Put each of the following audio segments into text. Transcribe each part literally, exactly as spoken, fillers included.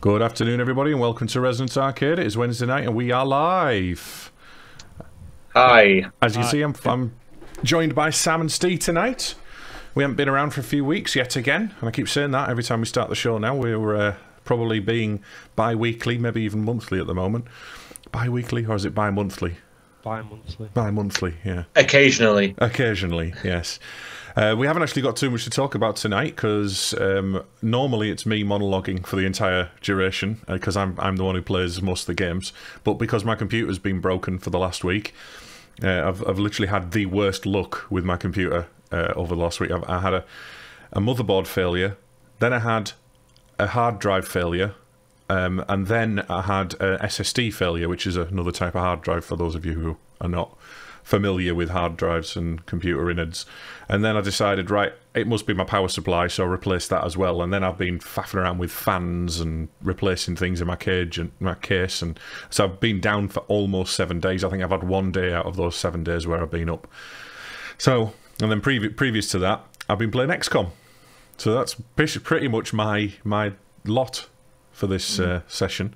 Good afternoon, everybody, and welcome to Resonance Arcade. It is Wednesday night, and we are live. Hi. As you Hi. see, I'm, I'm joined by Sam and Ste tonight. We haven't been around for a few weeks yet again, and I keep saying that every time we start the show now. We're uh, probably being bi-weekly, maybe even monthly at the moment. Bi-weekly, or is it bi-monthly? Bi-monthly. Bi-monthly, yeah. Occasionally. Occasionally, yes. Uh, we haven't actually got too much to talk about tonight because um, normally it's me monologuing for the entire duration because uh, I'm I'm the one who plays most of the games. But because my computer's been broken for the last week, uh, I've I've literally had the worst luck with my computer uh, over the last week. I've, I had a a motherboard failure, then I had a hard drive failure, um, and then I had a S S D failure, which is another type of hard drive for those of you who are not familiar with hard drives and computer innards. And then I decided, right, it must be my power supply, so I replaced that as well. And then I've been faffing around with fans and replacing things in my cage and my case, and so I've been down for almost seven days. I think I've had one day out of those seven days where I've been up. So, and then previ previous to that, I've been playing X COM. So that's pretty much my my lot for this uh, session.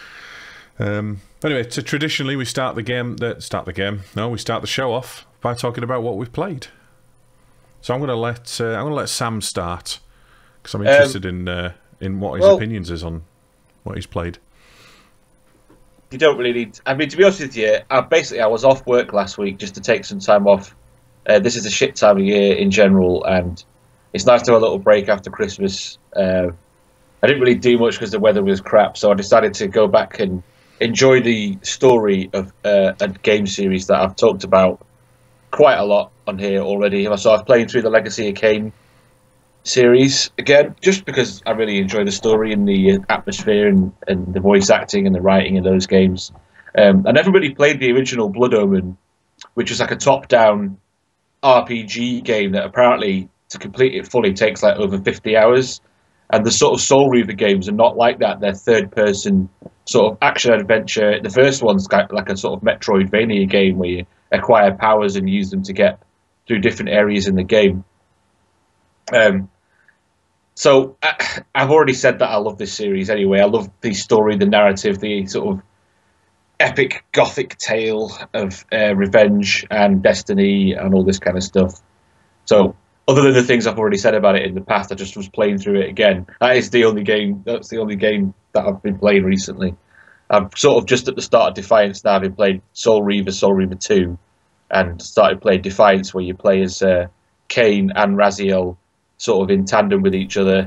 Um, anyway, so traditionally we start the game. That start the game. No, we start the show off by talking about what we've played. So I'm going to let uh, I'm going to let Sam start because I'm interested um, in uh, in what his well, opinions is on what he's played. You don't really need. I mean, to be honest with you, I basically I was off work last week just to take some time off. Uh, this is a shit time of year in general, and it's nice to have a little break after Christmas. Uh, I didn't really do much because the weather was crap, so I decided to go back and enjoy the story of uh, a game series that I've talked about quite a lot on here already. So I was playing through the Legacy of Kain series again, just because I really enjoy the story and the atmosphere and, and the voice acting and the writing in those games. Um, I never really played the original Blood Omen, which was like a top-down R P G game that apparently, to complete it fully, takes like over fifty hours. And the sort of Soul Reaver games are not like that. They're third-person sort of action-adventure. The first one's like a sort of Metroidvania game where you acquire powers and use them to get through different areas in the game. Um, so I, I've already said that I love this series anyway. I love the story, the narrative, the sort of epic gothic tale of uh, revenge and destiny and all this kind of stuff. So other than the things I've already said about it in the past, I just was playing through it again. That is the only game. That's the only game that I've been playing recently. I'm sort of just at the start of Defiance now. I've been playing Soul Reaver, Soul Reaver two, and started playing Defiance, where you play as uh, Kain and Raziel, sort of in tandem with each other.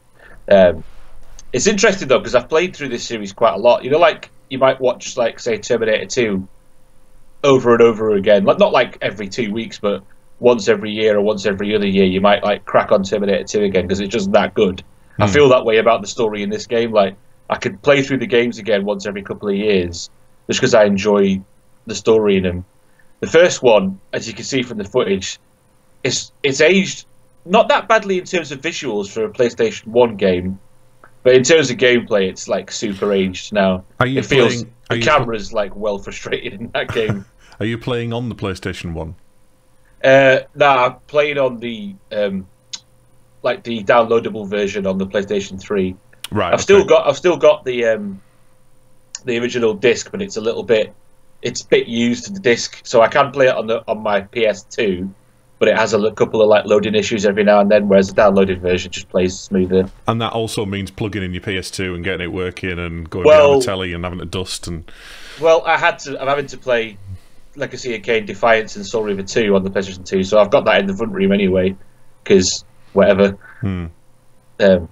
Um, it's interesting though because I've played through this series quite a lot. You know, like you might watch, like say, Terminator two over and over again. Like not like every two weeks, but once every year or once every other year, you might like crack on Terminator two again because it's just that good. Mm. I feel that way about the story in this game. Like I could play through the games again once every couple of years just because I enjoy the story in them. The first one, as you can see from the footage, it's it's aged not that badly in terms of visuals for a PlayStation one game, but in terms of gameplay, it's like super aged now. Are you it feels playing, the camera's like well frustrated in that game. Are you playing on the PlayStation one? Uh, nah, I'm playing on the um, like the downloadable version on the PlayStation three. Right. I've okay. still got I've still got the um, the original disc, but it's a little bit it's a bit used to the disc, so I can play it on the on my P S two, but it has a couple of like loading issues every now and then, whereas the downloaded version just plays smoother. And that also means plugging in your P S two and getting it working and going well, behind the telly and having to dust and. Well, I had to. I'm having to play Legacy of Kain, Defiance, and Soul Reaver two on the PlayStation two, so I've got that in the front room anyway, because whatever. Hmm. Um,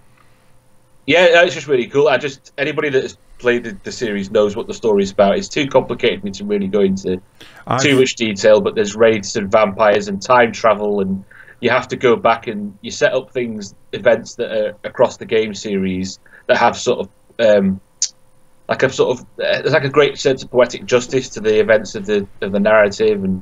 yeah, it's just really cool. I just anybody that has played the, the series knows what the story's about. It's too complicated for me to really go into I've... too much detail, but there's raids and vampires and time travel, and you have to go back and you set up things, events that are across the game series that have sort of um, like a sort of uh, there's like a great sense of poetic justice to the events of the of the narrative and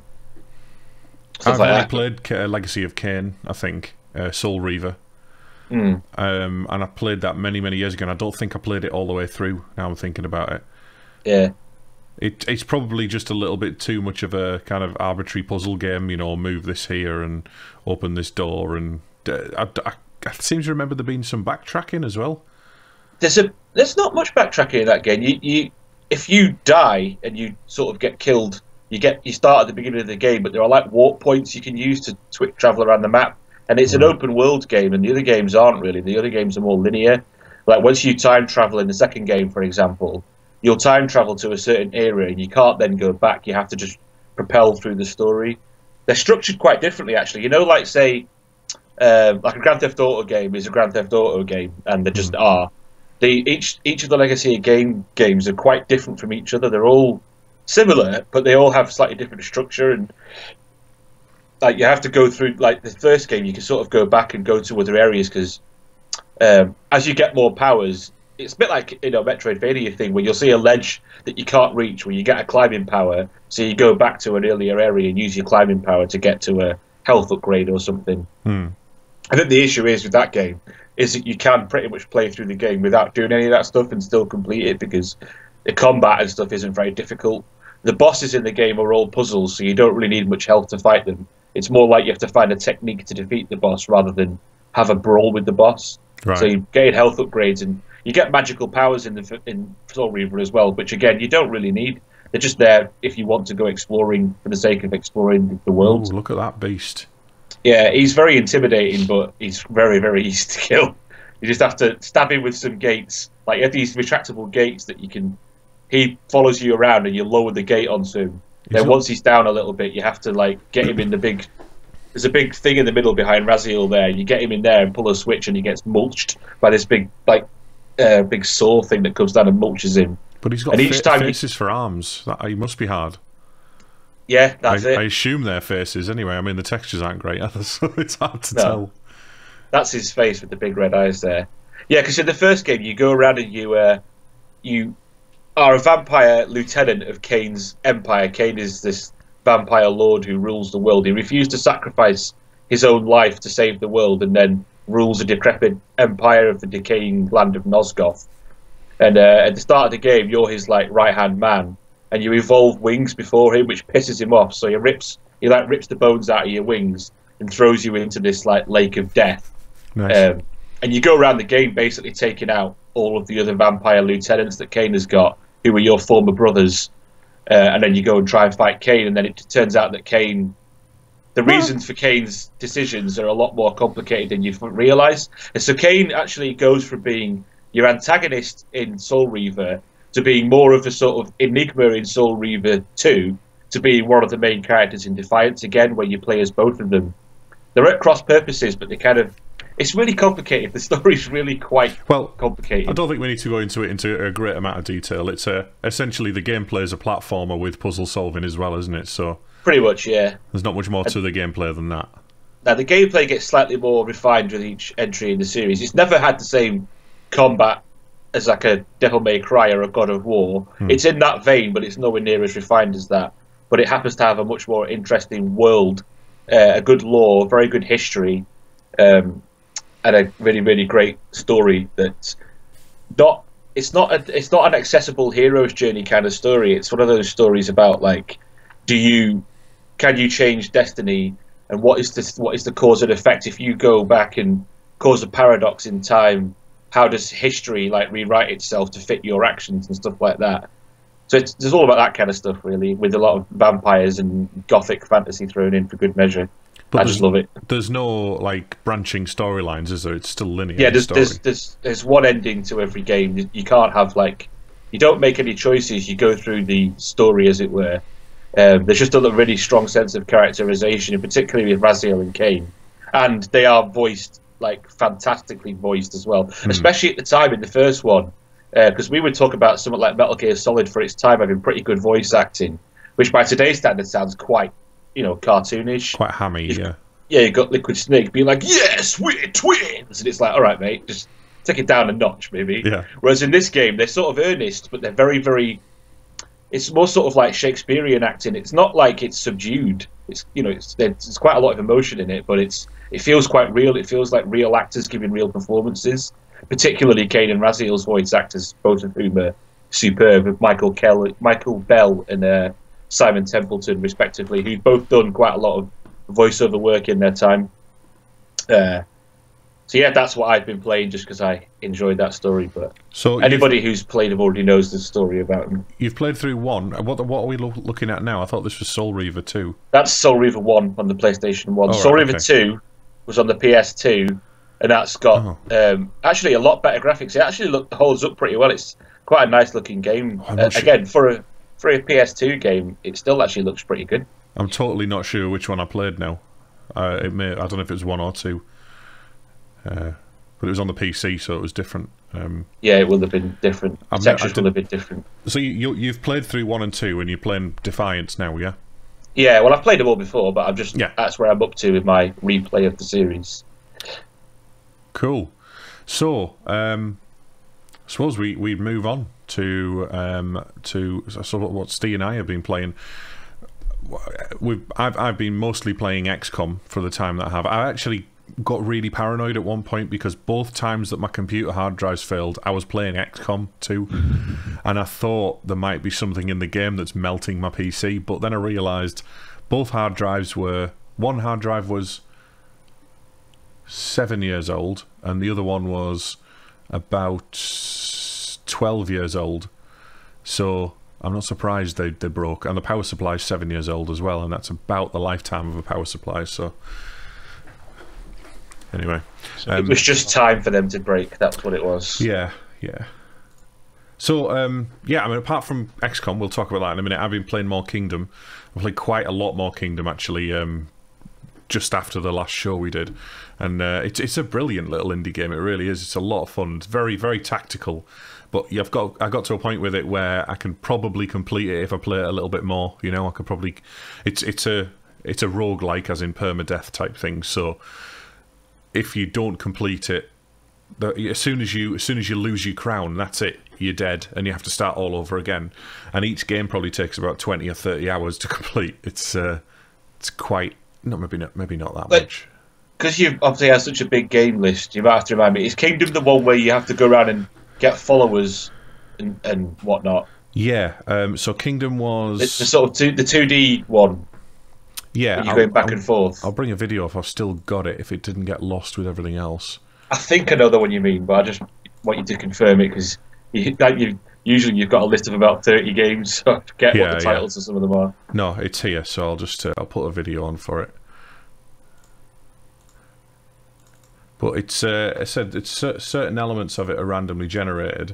stuff I've like only that. played uh, Legacy of Kain, I think, uh, Soul Reaver, mm. um, and I played that many many years ago. And I don't think I played it all the way through. Now I'm thinking about it. Yeah, it it's probably just a little bit too much of a kind of arbitrary puzzle game. You know, move this here and open this door, and uh, I, I, I seem to remember there being some backtracking as well. there's a there's not much backtracking in that game. You you if you die and you sort of get killed, you get you start at the beginning of the game, but there are like warp points you can use to tw travel around the map, and it's an open world game, and the other games aren't really. The other games are more linear. Like once you time travel in the second game, for example, you'll time travel to a certain area, and you can't then go back. You have to just propel through the story. They're structured quite differently, actually. You know, like say, um, like a Grand Theft Auto game is a Grand Theft Auto game, and they just are. The each each of the Legacy of Kain games are quite different from each other. They're all similar, but they all have slightly different structure, and like you have to go through. Like the first game, you can sort of go back and go to other areas because um, as you get more powers, it's a bit like, you know, Metroidvania thing where you'll see a ledge that you can't reach where you get a climbing power, so you go back to an earlier area and use your climbing power to get to a health upgrade or something. Hmm. I think the issue is with that game is that you can pretty much play through the game without doing any of that stuff and still complete it because the combat and stuff isn't very difficult. The bosses in the game are all puzzles, so you don't really need much health to fight them. It's more like you have to find a technique to defeat the boss rather than have a brawl with the boss. Right. So you gain health upgrades and you get magical powers in the in Soul Reaver as well, which again you don't really need. They're just there if you want to go exploring for the sake of exploring the world. Ooh, look at that beast. Yeah, he's very intimidating, but he's very, very easy to kill. You just have to stab him with some gates. Like, you have these retractable gates that you can... He follows you around and you lower the gate onto him. He's then not... once he's down a little bit, you have to, like, get him in the big... There's a big thing in the middle behind Raziel there. You get him in there and pull a switch and he gets mulched by this big, like, uh, big saw thing that comes down and mulches him. But he's got and each time faces he... for arms. That, he must be hard. Yeah, that's I, it. I assume they're faces anyway. I mean, the textures aren't great either, so it's hard to no. tell. That's his face with the big red eyes there. Yeah, because in the first game, you go around and you uh, you are a vampire lieutenant of Kain's empire. Kain is this vampire lord who rules the world. He refused to sacrifice his own life to save the world and then rules a decrepit empire of the decaying land of Nosgoth. And uh, at the start of the game, you're his like right-hand man. And you evolve wings before him, which pisses him off. So he rips, he like rips the bones out of your wings and throws you into this like lake of death. Nice. Um, and you go around the game basically taking out all of the other vampire lieutenants that Kain has got, who were your former brothers. Uh, and then you go and try and fight Kain, and then it turns out that Kain, the reasons for Kain's decisions are a lot more complicated than you realise. And so Kain actually goes from being your antagonist in Soul Reaver to being more of a sort of enigma in Soul Reaver two, to being one of the main characters in Defiance again, where you play as both of them. They're at cross purposes, but they kind of... It's really complicated. The story's really quite well, complicated. I don't think we need to go into it into a great amount of detail. It's a, essentially the gameplay is a platformer with puzzle solving as well, isn't it? So pretty much, yeah. There's not much more to the gameplay than that. Now, the gameplay gets slightly more refined with each entry in the series. It's never had the same combat as like a Devil May Cry or a God of War. Hmm. It's in that vein, but it's nowhere near as refined as that. But it happens to have a much more interesting world, uh, a good lore, very good history, um, and a really, really great story. That's not. It's not. A, it's not an accessible hero's journey kind of story. It's one of those stories about like, do you, can you change destiny, and what is the what is the cause and effect if you go back and cause a paradox in time? How does history like rewrite itself to fit your actions and stuff like that? So it's, it's all about that kind of stuff, really, with a lot of vampires and gothic fantasy thrown in for good measure. But I just love it. There's no like branching storylines, is there? It's still linear. Yeah, there's, story. there's there's there's one ending to every game. You can't have like, you don't make any choices. You go through the story as it were. Um, there's just a really strong sense of characterization, and particularly with Raziel and Kain, and they are voiced like fantastically voiced as well, mm. especially at the time in the first one, because uh, we would talk about something like Metal Gear Solid for its time having pretty good voice acting, which by today's standards sounds quite, you know, cartoonish, quite hammy. You've, yeah, yeah. You got Liquid Snake being like, "Yes, we're twins," and it's like, all right, mate, just take it down a notch, maybe. Yeah. Whereas in this game, they're sort of earnest, but they're very, very. It's more sort of like Shakespearean acting. It's not like it's subdued. It's, you know, it's there's quite a lot of emotion in it, but it's. It feels quite real. It feels like real actors giving real performances, particularly Kain and Raziel's voice actors, both of whom are superb. Michael Kelly, Michael Bell and uh, Simon Templeton, respectively, who've both done quite a lot of voiceover work in their time. Uh, So yeah, that's what I've been playing just because I enjoyed that story. But so anybody who's played him already knows the story about him. You've played through one. What what are we lo looking at now? I thought this was Soul Reaver two. That's Soul Reaver one on the PlayStation one. Oh, Soul right, Reaver okay. two was on the P S two, and that's got oh. um, actually a lot better graphics. It actually look, holds up pretty well. It's quite a nice looking game. Oh, uh, sure. Again, for a for a P S two game, it still actually looks pretty good. I'm totally not sure which one I played now. Uh, it may I don't know if it was one or two. Uh, but it was on the P C, so it was different. Um, yeah, it will have been different. I mean, Textures did, will have been different. So you, you you've played through one and two, and you're playing Defiance now, yeah? Yeah, well, I've played them all before, but I'm just yeah. that's where I'm up to with my replay of the series. Cool. So, um, I suppose we we move on to um, to so what Ste and I have been playing. We've I've I've been mostly playing X COM for the time that I have. I actually got really paranoid at one point because both times that my computer hard drives failed, I was playing X COM two, and I thought there might be something in the game that's melting my P C, but then I realised both hard drives were... One hard drive was seven years old, and the other one was about twelve years old, so I'm not surprised they, they broke. And the power supply is seven years old as well, and that's about the lifetime of a power supply, so... Anyway, um, it was just time for them to break. That's what it was. Yeah, yeah. So, um, yeah, I mean, apart from X COM, we'll talk about that in a minute. I've been playing more Kingdom. I've played quite a lot more Kingdom, actually, um, just after the last show we did. And uh, it's, it's a brilliant little indie game. It really is. It's a lot of fun. It's very, very tactical. But you've got, I got to a point with it where I can probably complete it if I play it a little bit more. You know, I could probably... It's, it's a, it's a roguelike, as in permadeath type thing, so... If you don't complete it, the, as soon as you as soon as you lose your crown, that's it. You're dead, and you have to start all over again. And each game probably takes about twenty or thirty hours to complete. It's uh, it's quite no, maybe not maybe not that but, much. Because you obviously have such a big game list, you might have to remind me. Is Kingdom the one where you have to go around and get followers and and whatnot? Yeah. Um. So Kingdom was the, the sort of two, the two D one. Yeah, you're going back I'll, and forth. I'll bring a video if I've still got it, if it didn't get lost with everything else. I think I know the one you mean, but I just want you to confirm it, because you, you, usually you've got a list of about thirty games, so I forget yeah, what the titles yeah. of some of them are. No, it's here, so I'll just uh, I'll put a video on for it. But it's uh, I said it's certain elements of it are randomly generated.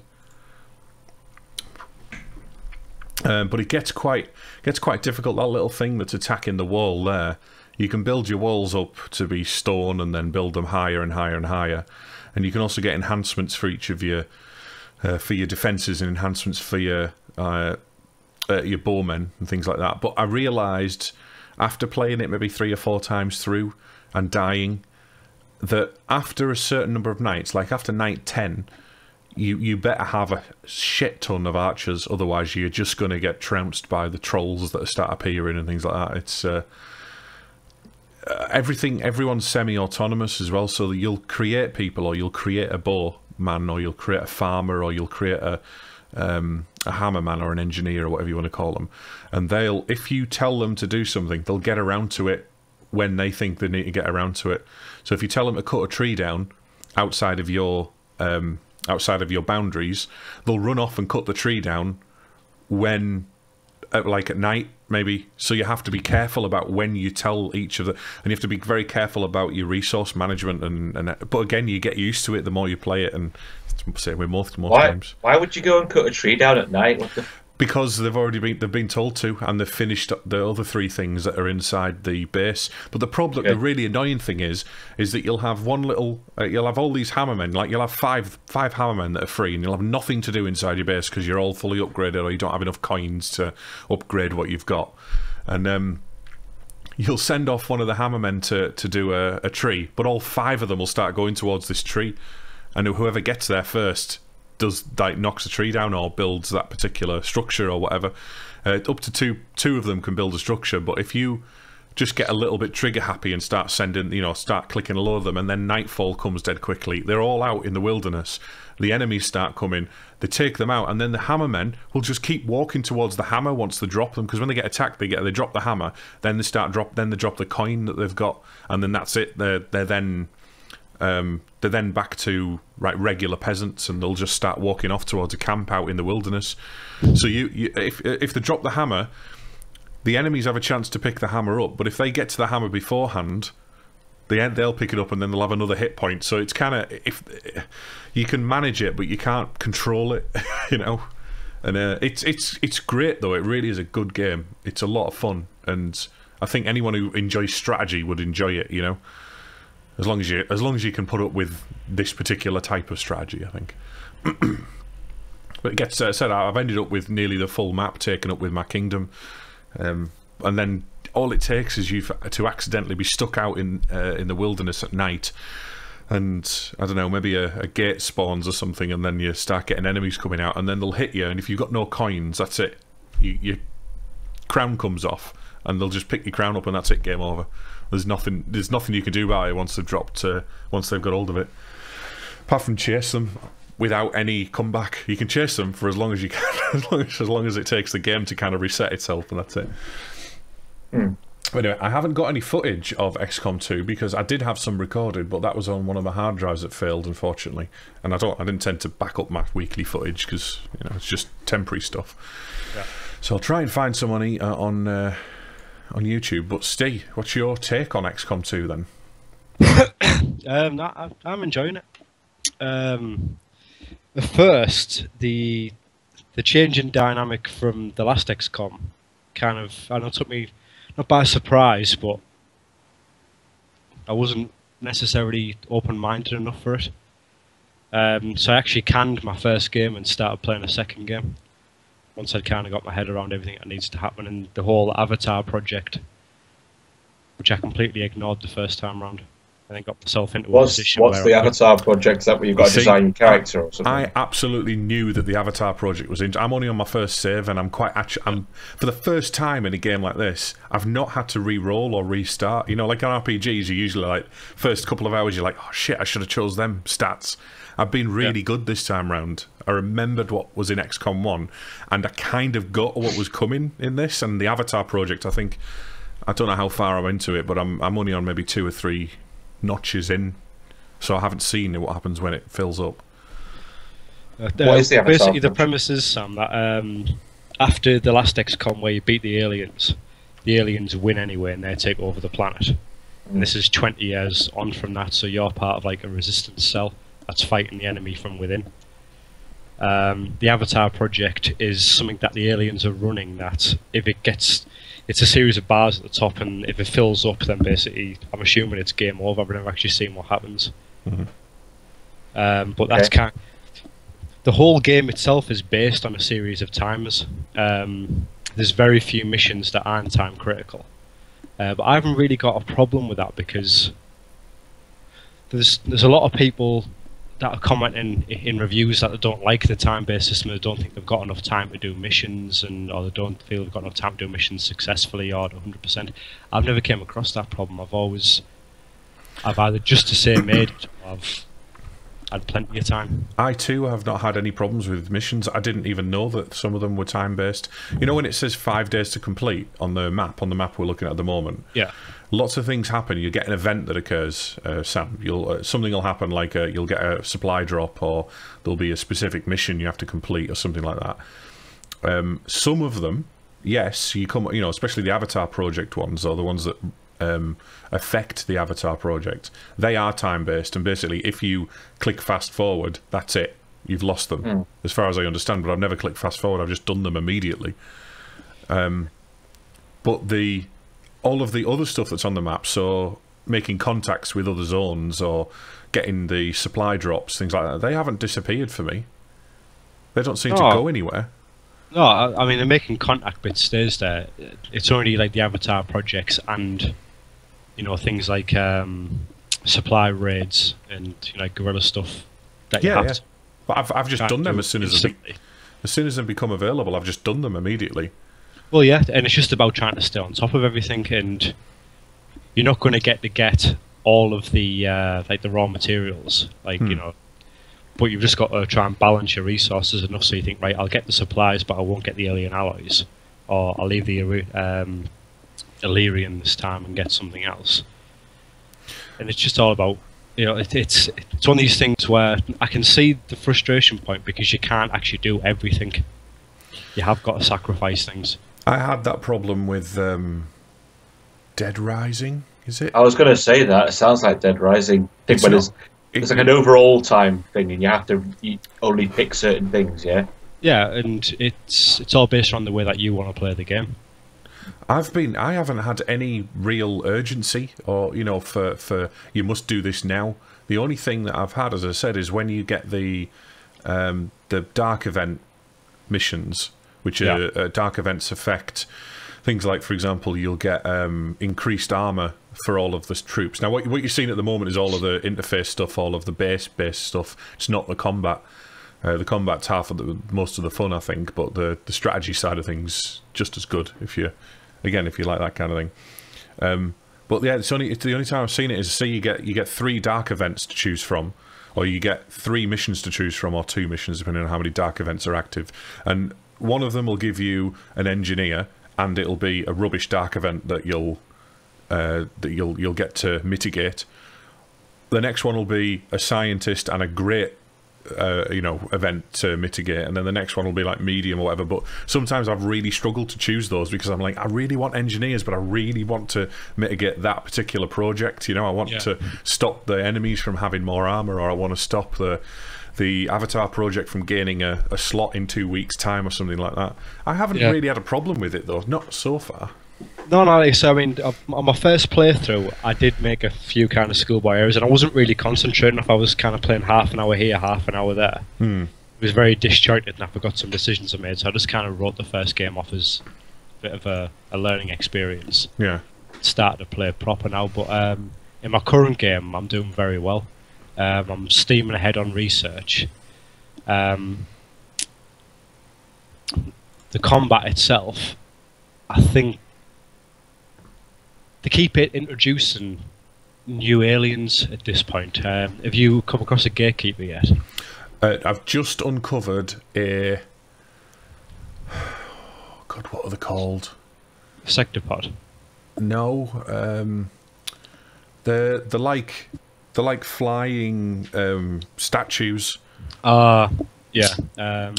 Um, but it gets quite gets quite difficult. That little thing that's attacking the wall there, you can build your walls up to be stone and then build them higher and higher and higher, and you can also get enhancements for each of your uh, for your defences and enhancements for your uh, uh, your bowmen and things like that. But I realised after playing it maybe three or four times through and dying that after a certain number of nights, like after night ten. You you better have a shit ton of archers, otherwise you're just going to get trounced by the trolls that start appearing and things like that. It's uh, uh, everything. Everyone's semi-autonomous as well, so that you'll create people, or you'll create a bowman, or you'll create a farmer, or you'll create a um, a hammerman or an engineer or whatever you want to call them, and they'll, if you tell them to do something, they'll get around to it when they think they need to get around to it. So if you tell them to cut a tree down outside of your um, outside of your boundaries, they'll run off and cut the tree down when, uh, like at night, maybe. So you have to be careful about when you tell each of the, and you have to be very careful about your resource management. And, and but again, you get used to it the more you play it, and say with most most why, games. Why would you go and cut a tree down at night? What the? Because they've already been they've been told to, and they've finished the other three things that are inside the base. But the problem, okay. the really annoying thing is, is that you'll have one little, uh, you'll have all these hammermen, like you'll have five five hammermen that are free, and you'll have nothing to do inside your base because you're all fully upgraded, or you don't have enough coins to upgrade what you've got, and um, you'll send off one of the hammermen to to do a, a tree, but all five of them will start going towards this tree, and whoever gets there first does like knocks a tree down or builds that particular structure or whatever. Uh, up to two two of them can build a structure, but if you just get a little bit trigger happy and start sending, you know, start clicking a lot of them, and then nightfall comes dead quickly, they're all out in the wilderness. The enemies start coming, they take them out, and then the hammermen will just keep walking towards the hammer once they drop them, because when they get attacked, they get they drop the hammer, then they start drop then they drop the coin that they've got, and then that's it. They're they're then. um, they're then back to right regular peasants, and they'll just start walking off towards a camp out in the wilderness. So you, you if if they drop the hammer, the enemies have a chance to pick the hammer up. But if they get to the hammer beforehand, they they'll pick it up, and then they'll have another hit point. So it's kind of, if you can manage it, but you can't control it, you know. And uh, it's it's it's great though. It really is a good game. It's a lot of fun, and I think anyone who enjoys strategy would enjoy it. You know, as long as you as long as you can put up with this particular type of strategy, I think. But it gets uh, said, I've ended up with nearly the full map taken up with my kingdom, um, and then all it takes is you to accidentally be stuck out in uh, in the wilderness at night. And I don't know, maybe a, a gate spawns or something, and then you start getting enemies coming out, and then they'll hit you. And if you've got no coins, that's it. You, your crown comes off, and they'll just pick your crown up, and that's it. Game over. There's nothing. There's nothing you can do about it once they've dropped. Uh, once they've got hold of it, apart from chase them without any comeback. You can chase them for as long as you can, as long as, as long as it takes the game to kind of reset itself, and that's it. Mm. But anyway, I haven't got any footage of X COM two because I did have some recorded, but that was on one of the hard drives that failed, unfortunately. And I don't, I didn't tend to back up my weekly footage because, you know, it's just temporary stuff. Yeah. So I'll try and find some on uh, on uh, on YouTube. But Ste, what's your take on X COM two then? um, I, I'm enjoying it. Um, at first, the the change in dynamic from the last X COM kind of, I know, took me. Not by surprise, but I wasn't necessarily open-minded enough for it. Um, so I actually canned my first game and started playing a second game. Once I'd kind of got my head around everything that needs to happen, and the whole Avatar project, which I completely ignored the first time round. I think got myself into a what's, position What's where the I Avatar project? Is that where you've got to design your character or something? I absolutely knew that the Avatar project was in. I'm only on my first save, and I'm quite actually. I'm for the first time in a game like this, I've not had to re-roll or restart. You know, like in R P Gs, you usually like first couple of hours, you're like, oh shit, I should have chose them stats. I've been really yeah. good this time round. I remembered what was in X COM one, and I kind of got what was coming in this. And the Avatar project, I think, I don't know how far I'm into it, but I'm I'm only on maybe two or three notches in, so I haven't seen what happens when it fills up. Uh, what is the Avatar basically, the premise is, Sam, that um, after the last X COM where you beat the aliens, the aliens win anyway and they take over the planet. Mm. And this is twenty years on from that, so you're part of like a resistance cell that's fighting the enemy from within. Um, the Avatar project is something that the aliens are running, that if it gets... It's a series of bars at the top, and if it fills up, then basically, I'm assuming it's game over. I've never actually seen what happens. Mm-hmm. um, but that's okay. kind of, the whole game itself is based on a series of timers. Um, there's very few missions that aren't time critical, uh, but I haven't really got a problem with that because there's there's a lot of people that are commenting in reviews that they don't like the time-based system, they don't think they've got enough time to do missions, and or they don't feel they've got enough time to do missions successfully or one hundred percent. I've never came across that problem. I've always, I've either just the same made it, or I've had plenty of time. I too have not had any problems with missions. I didn't even know that some of them were time-based. You know when it says five days to complete on the map, on the map we're looking at at the moment? Yeah. Lots of things happen. You get an event that occurs, uh, Sam. You'll uh, something will happen, like uh, you'll get a supply drop, or there'll be a specific mission you have to complete, or something like that. Um, some of them, yes, you come, you know, especially the Avatar project ones, or the ones that um, affect the Avatar project. They are time based, and basically, if you click fast forward, that's it. You've lost them, mm. as far as I understand. But I've never clicked fast forward. I've just done them immediately. Um, but the all of the other stuff that's on the map, so making contacts with other zones or getting the supply drops, things like that, they haven't disappeared for me. They don't seem no. to go anywhere. No, I, I mean, the making contact bit stays there. It's only like the Avatar projects and, you know, things like um, supply raids and, you know, like guerrilla stuff that yeah, you have yeah. to. But I've, I've just done them as soon as, they, as soon as they become available. I've just done them immediately. Well, yeah, and it's just about trying to stay on top of everything, and you're not going to get to get all of the uh, like the raw materials, like hmm. you know, but you've just got to try and balance your resources enough so you think, right, I'll get the supplies, but I won't get the alien alloys, or I'll leave the um, Illyrian this time and get something else. And it's just all about you know, it, it's it's one of these things where I can see the frustration point because you can't actually do everything. You have got to sacrifice things. I had that problem with um, Dead Rising. Is it? I was going to say that. It sounds like Dead Rising. I think It's when not- it's, it's like an overall time thing, and you have to you only pick certain things. Yeah. Yeah, and it's it's all based on the way that you want to play the game. I've been. I haven't had any real urgency, or you know, for for you must do this now. The only thing that I've had, as I said, is when you get the um, the dark event missions, which Yeah. are uh, dark events affect things like, for example, you'll get um, increased armor for all of the troops. Now, what what you're seeing at the moment is all of the interface stuff, all of the base base stuff. It's not the combat. Uh, the combat's half of the most of the fun, I think, but the the strategy side of things just as good if you, again, if you like that kind of thing. Um, but yeah, it's only it's the only time I've seen it is say you get you get three dark events to choose from, or you get three missions to choose from, or two missions depending on how many dark events are active, and one of them will give you an engineer, and it'll be a rubbish dark event that you'll uh, that you'll you'll get to mitigate. The next one will be a scientist and a great Uh, you know, event to mitigate, and then the next one will be like medium or whatever. But sometimes I've really struggled to choose those because I'm like, I really want engineers, but I really want to mitigate that particular project. You know, I want Yeah. to stop the enemies from having more armor, or I want to stop the the Avatar project from gaining a, a slot in two weeks' time or something like that. I haven't Yeah. really had a problem with it though, not so far. No, no. So I mean, on my first playthrough, I did make a few kind of schoolboy errors, and I wasn't really concentrating. If I was kind of playing half an hour here, half an hour there, Hmm. it was very disjointed, and I forgot some decisions I made. So I just kind of wrote the first game off as a bit of a, a learning experience. Yeah. Started to play proper now, but um, in my current game, I'm doing very well. Um, I'm steaming ahead on research. Um, the combat itself, I think. They keep it introducing new aliens at this point. Um, have you come across a gatekeeper yet? Uh, I've just uncovered a. God, what are they called? A sectopod. No, um, they're they're like they're like flying um, statues. Ah, uh, yeah. Um,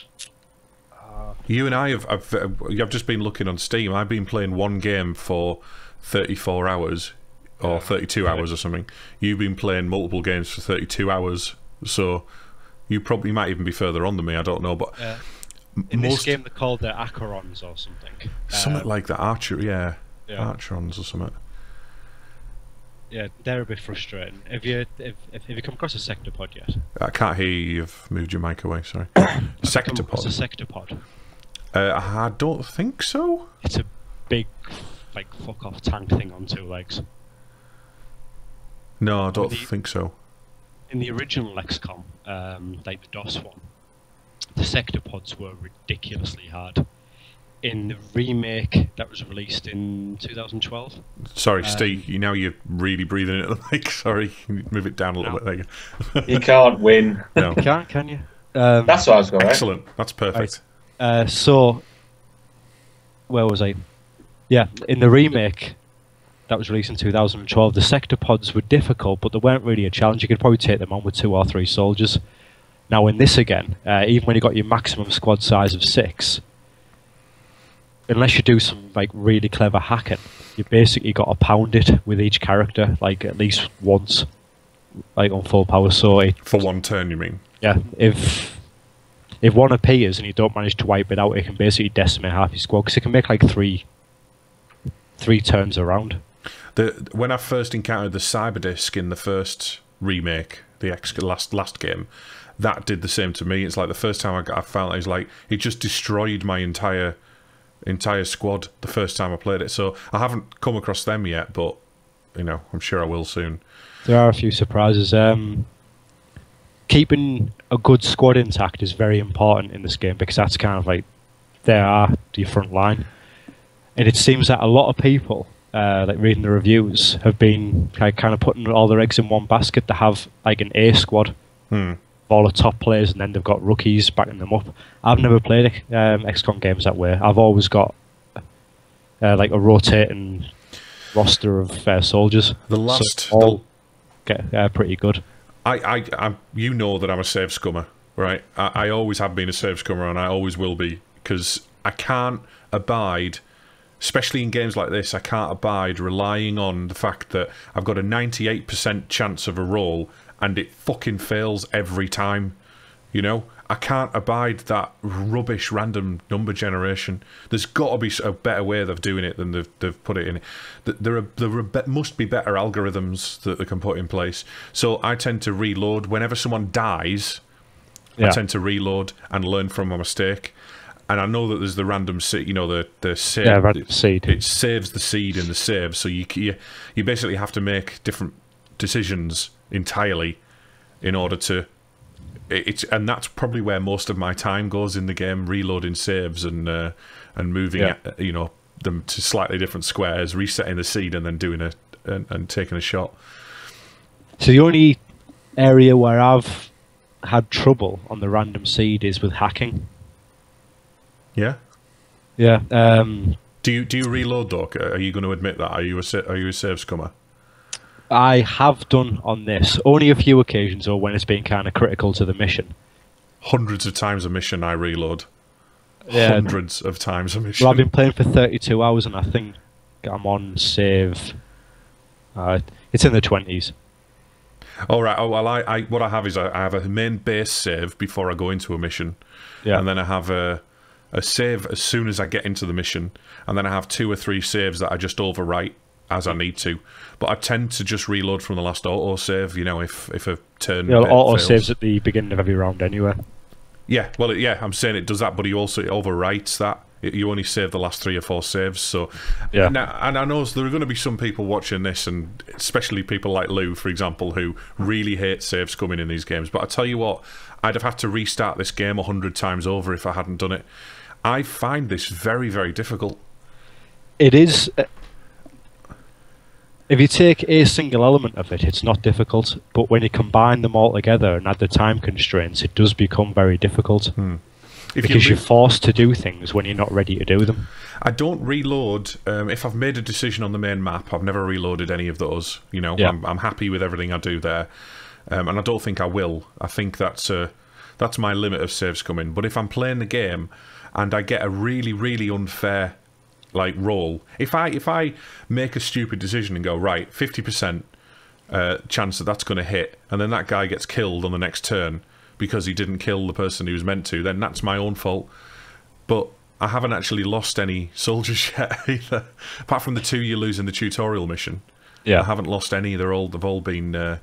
You and I have I've, I've just been looking on Steam. I've been playing one game for thirty-four hours or thirty-two hours or something. You've been playing multiple games for thirty-two hours, so you probably might even be further on than me. I don't know, but uh, in most, this game, they're called the Acherons or something. something Um, like the Archer, yeah, yeah. Archerons or something. Yeah, they're a bit frustrating. Have you have, have you come across a sectopod yet? I can't hear you. You've moved your mic away. Sorry. Come across a Sectopod. sectopod. Uh, I don't think so. It's a big, like, fuck off tank thing on two legs. No, I don't the- think so. In the original X COM, um, like the DOS one, the sectopods were ridiculously hard. In the remake that was released in two thousand twelve, Sorry, Um, Steve. You now you're really breathing into the mic. Sorry, move it down a little No. bit. There you You can't win. go. No. can't can you? Um, That's what I was going. Right? Excellent. That's perfect. Uh, so, where was I? Yeah, in the remake that was released in two thousand twelve, the sectopods were difficult, but they weren't really a challenge. You could probably take them on with two or three soldiers. Now, in this again, uh, even when you got your maximum squad size of six, unless you do some like really clever hacking, you basically got to pound it with each character like at least once, like on full power. So, it, For one turn, you mean? yeah, if if one appears and you don't manage to wipe it out, it can basically decimate half your squad because it can make like three three turns around. The when I first encountered the Cyberdisk in the first remake, the X last last game, that did the same to me. It's like the first time I got, I felt it was like it just destroyed my entire entire squad the first time I played it. So I haven't come across them yet, but you know, I'm sure I will soon. There are a few surprises. Um, keeping a good squad intact is very important in this game because that's kind of like they are the front line. And it seems that a lot of people, uh, like reading the reviews, have been like, kind of putting all their eggs in one basket to have like an A squad Hmm. of all the top players, and then they've got rookies backing them up. I've never played um, X COM games that way. I've always got uh, like a rotating roster of uh, soldiers. The last So all, get uh, pretty good. I, I, I, you know that I'm a save scummer, right? I, I always have been a save scummer, and I always will be, because I can't abide, especially in games like this, I can't abide relying on the fact that I've got a ninety-eight percent chance of a roll, and it fucking fails every time, you know? I can't abide that rubbish random number generation. There's got to be a better way of doing it than they've, they've put it in. There, are, there are, must be better algorithms that they can put in place. So I tend to reload. Whenever someone dies, yeah. I tend to reload and learn from my mistake. And I know that there's the random seed, you know, the, the save. Yeah, random seed. It saves the seed in the save. So you, you, you basically have to make different decisions entirely in order to... It's and that's probably where most of my time goes in the game, reloading saves and uh, and moving, yeah. you know, them to slightly different squares, resetting the seed, and then doing a and, and taking a shot. So the only area where I've had trouble on the random seed is with hacking. Yeah, yeah. Um, do you do you reload though? Are you going to admit that? Are you a are you a save scummer? I have done on this, only a few occasions, or when it's been kind of critical to the mission. Hundreds of times a mission I reload. Yeah. Hundreds of times a mission. Well, I've been playing for thirty-two hours, and I think I'm on save. Uh, it's in the twenties. All right. Oh well, I, I what I have is I, I have a main base save before I go into a mission, yeah. and then I have a a save as soon as I get into the mission, and then I have two or three saves that I just overwrite as I need to, but I tend to just reload from the last auto save. You know, if if a turn yeah, auto fails. saves at the beginning of every round anyway. Yeah, well, it, yeah, I'm saying it does that, but he also it overwrites that. It, you only save the last three or four saves. So, yeah. Now, and I know there are going to be some people watching this, and especially people like Lou, for example, who really hate saves coming in these games. But I tell you what, I'd have had to restart this game a hundred times over if I hadn't done it. I find this very, very difficult. It is. Uh, If you take a single element of it, it's not difficult. But when you combine them all together and add the time constraints, it does become very difficult. Hmm. If because you you're forced to do things when you're not ready to do them. I don't reload. Um, if I've made a decision on the main map, I've never reloaded any of those. You know, yeah. I'm, I'm happy with everything I do there. Um, and I don't think I will. I think that's, uh, that's my limit of saves coming. But if I'm playing the game and I get a really, really unfair... like roll. If I if I make a stupid decision and go right, fifty percent uh, chance that that's going to hit, and then that guy gets killed on the next turn because he didn't kill the person he was meant to, then that's my own fault. But I haven't actually lost any soldiers yet either, apart from the two you lose in the tutorial mission. Yeah, I haven't lost any. They're all they've all been. Uh,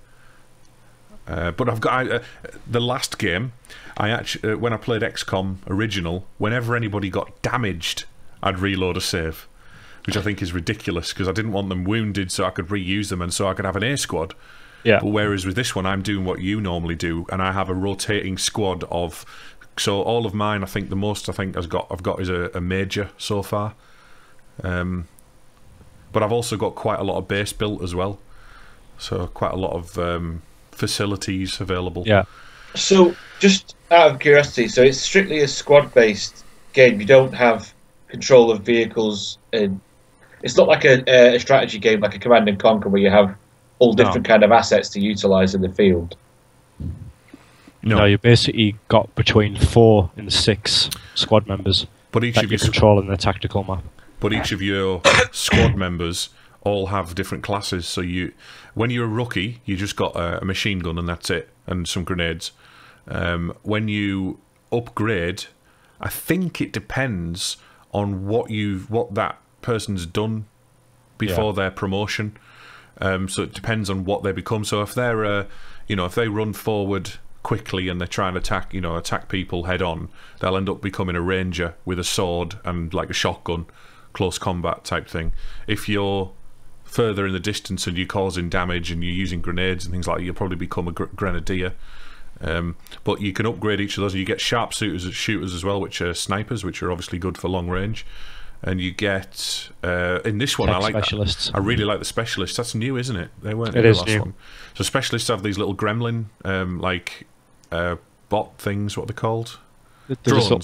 uh, but I've got I, uh, the last game. I actually uh, when I played X COM original, whenever anybody got damaged, I'd reload a save, which I think is ridiculous because I didn't want them wounded so I could reuse them and so I could have an A squad. Yeah. But whereas with this one, I'm doing what you normally do, and I have a rotating squad of. So all of mine, I think the most I think has got I've got is a, a major so far. Um, but I've also got quite a lot of base built as well, so quite a lot of um, facilities available. Yeah. So just out of curiosity, so it's strictly a squad-based game. You don't have control of vehicles, and it's not like a, a strategy game like a Command and Conquer where you have all different no. kind of assets to utilize in the field. No, no you basically got between four and six squad members, but each that of you your control in the tactical map. But each of your squad members all have different classes. So you, when you're a rookie, you just got a, a machine gun and that's it, and some grenades. Um, when you upgrade, I think it depends on what you what that person's done before yeah. their promotion. Um, so it depends on what they become. So if they're, uh, you know, if they run forward quickly and they're trying to attack, you know, attack people head on, they'll end up becoming a ranger with a sword and like a shotgun, close combat type thing. If you're further in the distance and you're causing damage and you're using grenades and things like that, you'll probably become a gr grenadier. Um, but you can upgrade each of those. You get sharpshooters shooters as well, which are snipers, which are obviously good for long range. And you get uh, in this one, Tech I like specialists. That. I really like the specialists. That's new, isn't it? They weren't it in is the last new. one. So specialists have these little gremlin, um, like uh, bot things. What are they called? They're Drones. just,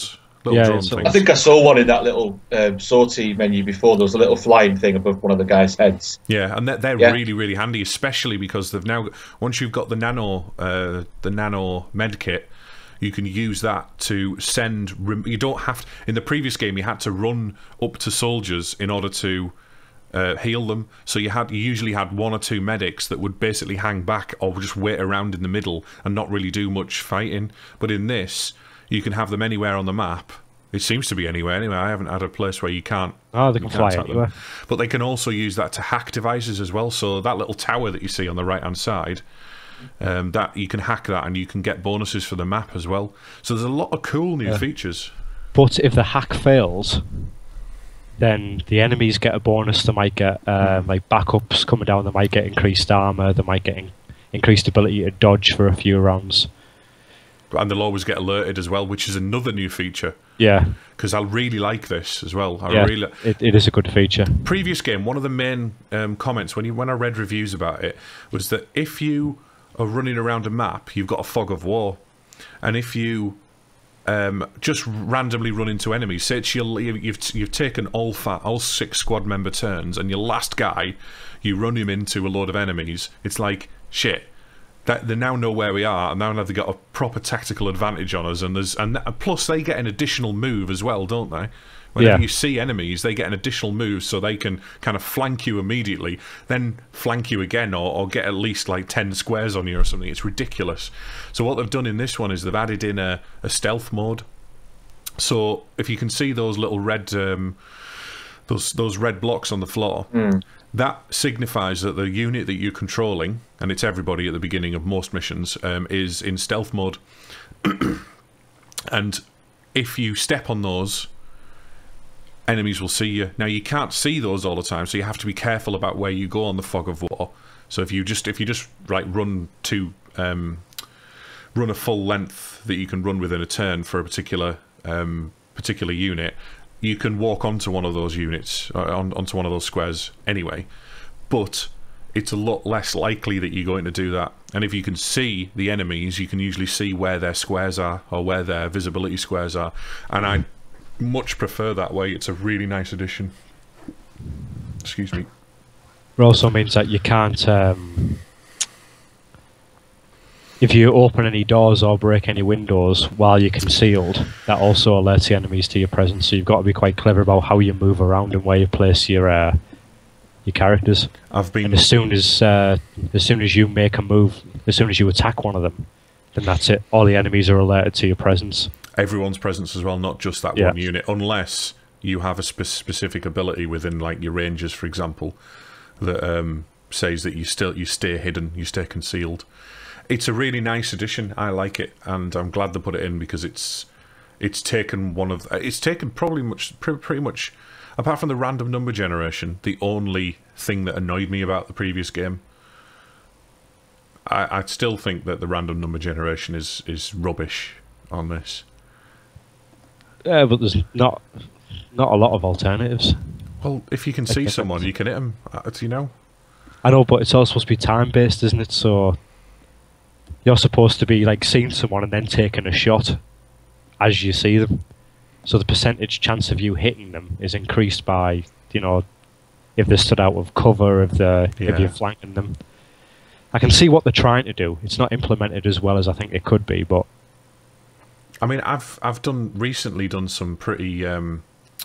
Little Yeah, drone it's- things. I think I saw one in that little um, sortie menu before. There was a little flying thing above one of the guys' heads. Yeah, and they're, they're Yeah. really, really handy, especially because they've now, once you've got the nano, uh, the nano med kit, you can use that to send. You don't have to, in the previous game, you had to run up to soldiers in order to uh, heal them. So you had, you usually had one or two medics that would basically hang back or just wait around in the middle and not really do much fighting. But in this, you can have them anywhere on the map. It seems to be anywhere. Anyway, I haven't had a place where you can't. Oh, they you can can't fly attack anywhere. them. But they can also use that to hack devices as well. So that little tower that you see on the right hand side, um, that you can hack that and you can get bonuses for the map as well. So there's a lot of cool new Yeah. features. But if the hack fails, then the enemies get a bonus. They might get uh, like backups coming down. They might get increased armor. They might get in- increased ability to dodge for a few rounds. And they'll always get alerted as well, which is another new feature. Yeah, Because I really like this as well. I yeah, really. it, it is a good feature. Previous game, one of the main um, comments when you when I read reviews about it was that if you are running around a map, you've got a fog of war, and if you um, just randomly run into enemies, say it's your, you've you've taken all fa- all six squad member turns, and your last guy, you run him into a load of enemies. It's like shit. That they now know where we are, and now they've got a proper tactical advantage on us. And there's and plus they get an additional move as well, don't they? Whenever Yeah. you see enemies, they get an additional move, so they can kind of flank you immediately, then flank you again, or, or get at least like ten squares on you or something. It's ridiculous. So what they've done in this one is they've added in a, a stealth mode. So if you can see those little red um, those those red blocks on the floor. That signifies that the unit that you're controlling, and it's everybody at the beginning of most missions, um, is in stealth mode. And if you step on those, enemies will see you. Now you can't see those all the time, so you have to be careful about where you go on the fog of war. So if you just if you just like run to um, run a full length that you can run within a turn for a particular um, particular unit, you can walk onto one of those units, uh, on, onto one of those squares anyway, but it's a lot less likely that you're going to do that. And if you can see the enemies, you can usually see where their squares are or where their visibility squares are. And I much prefer that way. It's a really nice addition. Excuse me. It also means that you can't, um, if you open any doors or break any windows while you're concealed, that also alerts the enemies to your presence. So you've got to be quite clever about how you move around and where you place your uh, your characters. I've been And as soon as uh, as soon as you make a move, as soon as you attack one of them, then that's it. All the enemies are alerted to your presence. everyone's presence as well, not just that Yeah. one unit, unless you have a spe- specific ability within, like your rangers, for example, that um, says that you still you stay hidden, you stay concealed. It's a really nice addition. I like it, and I'm glad they put it in because it's it's taken one of it's taken probably much pre- pretty much apart from the random number generation, the only thing that annoyed me about the previous game. I, I still think that the random number generation is is rubbish on this. Yeah, but there's not not a lot of alternatives. Well, if you can see someone, you can hit them. You know. I know, but it's all supposed to be time based, isn't it? So you're supposed to be like seeing someone and then taking a shot as you see them. So the percentage chance of you hitting them is increased by, you know, if they stood out of cover, if the if Yeah. you're flanking them. I can see what they're trying to do. It's not implemented as well as I think it could be, but I mean, I've I've done recently done some pretty um,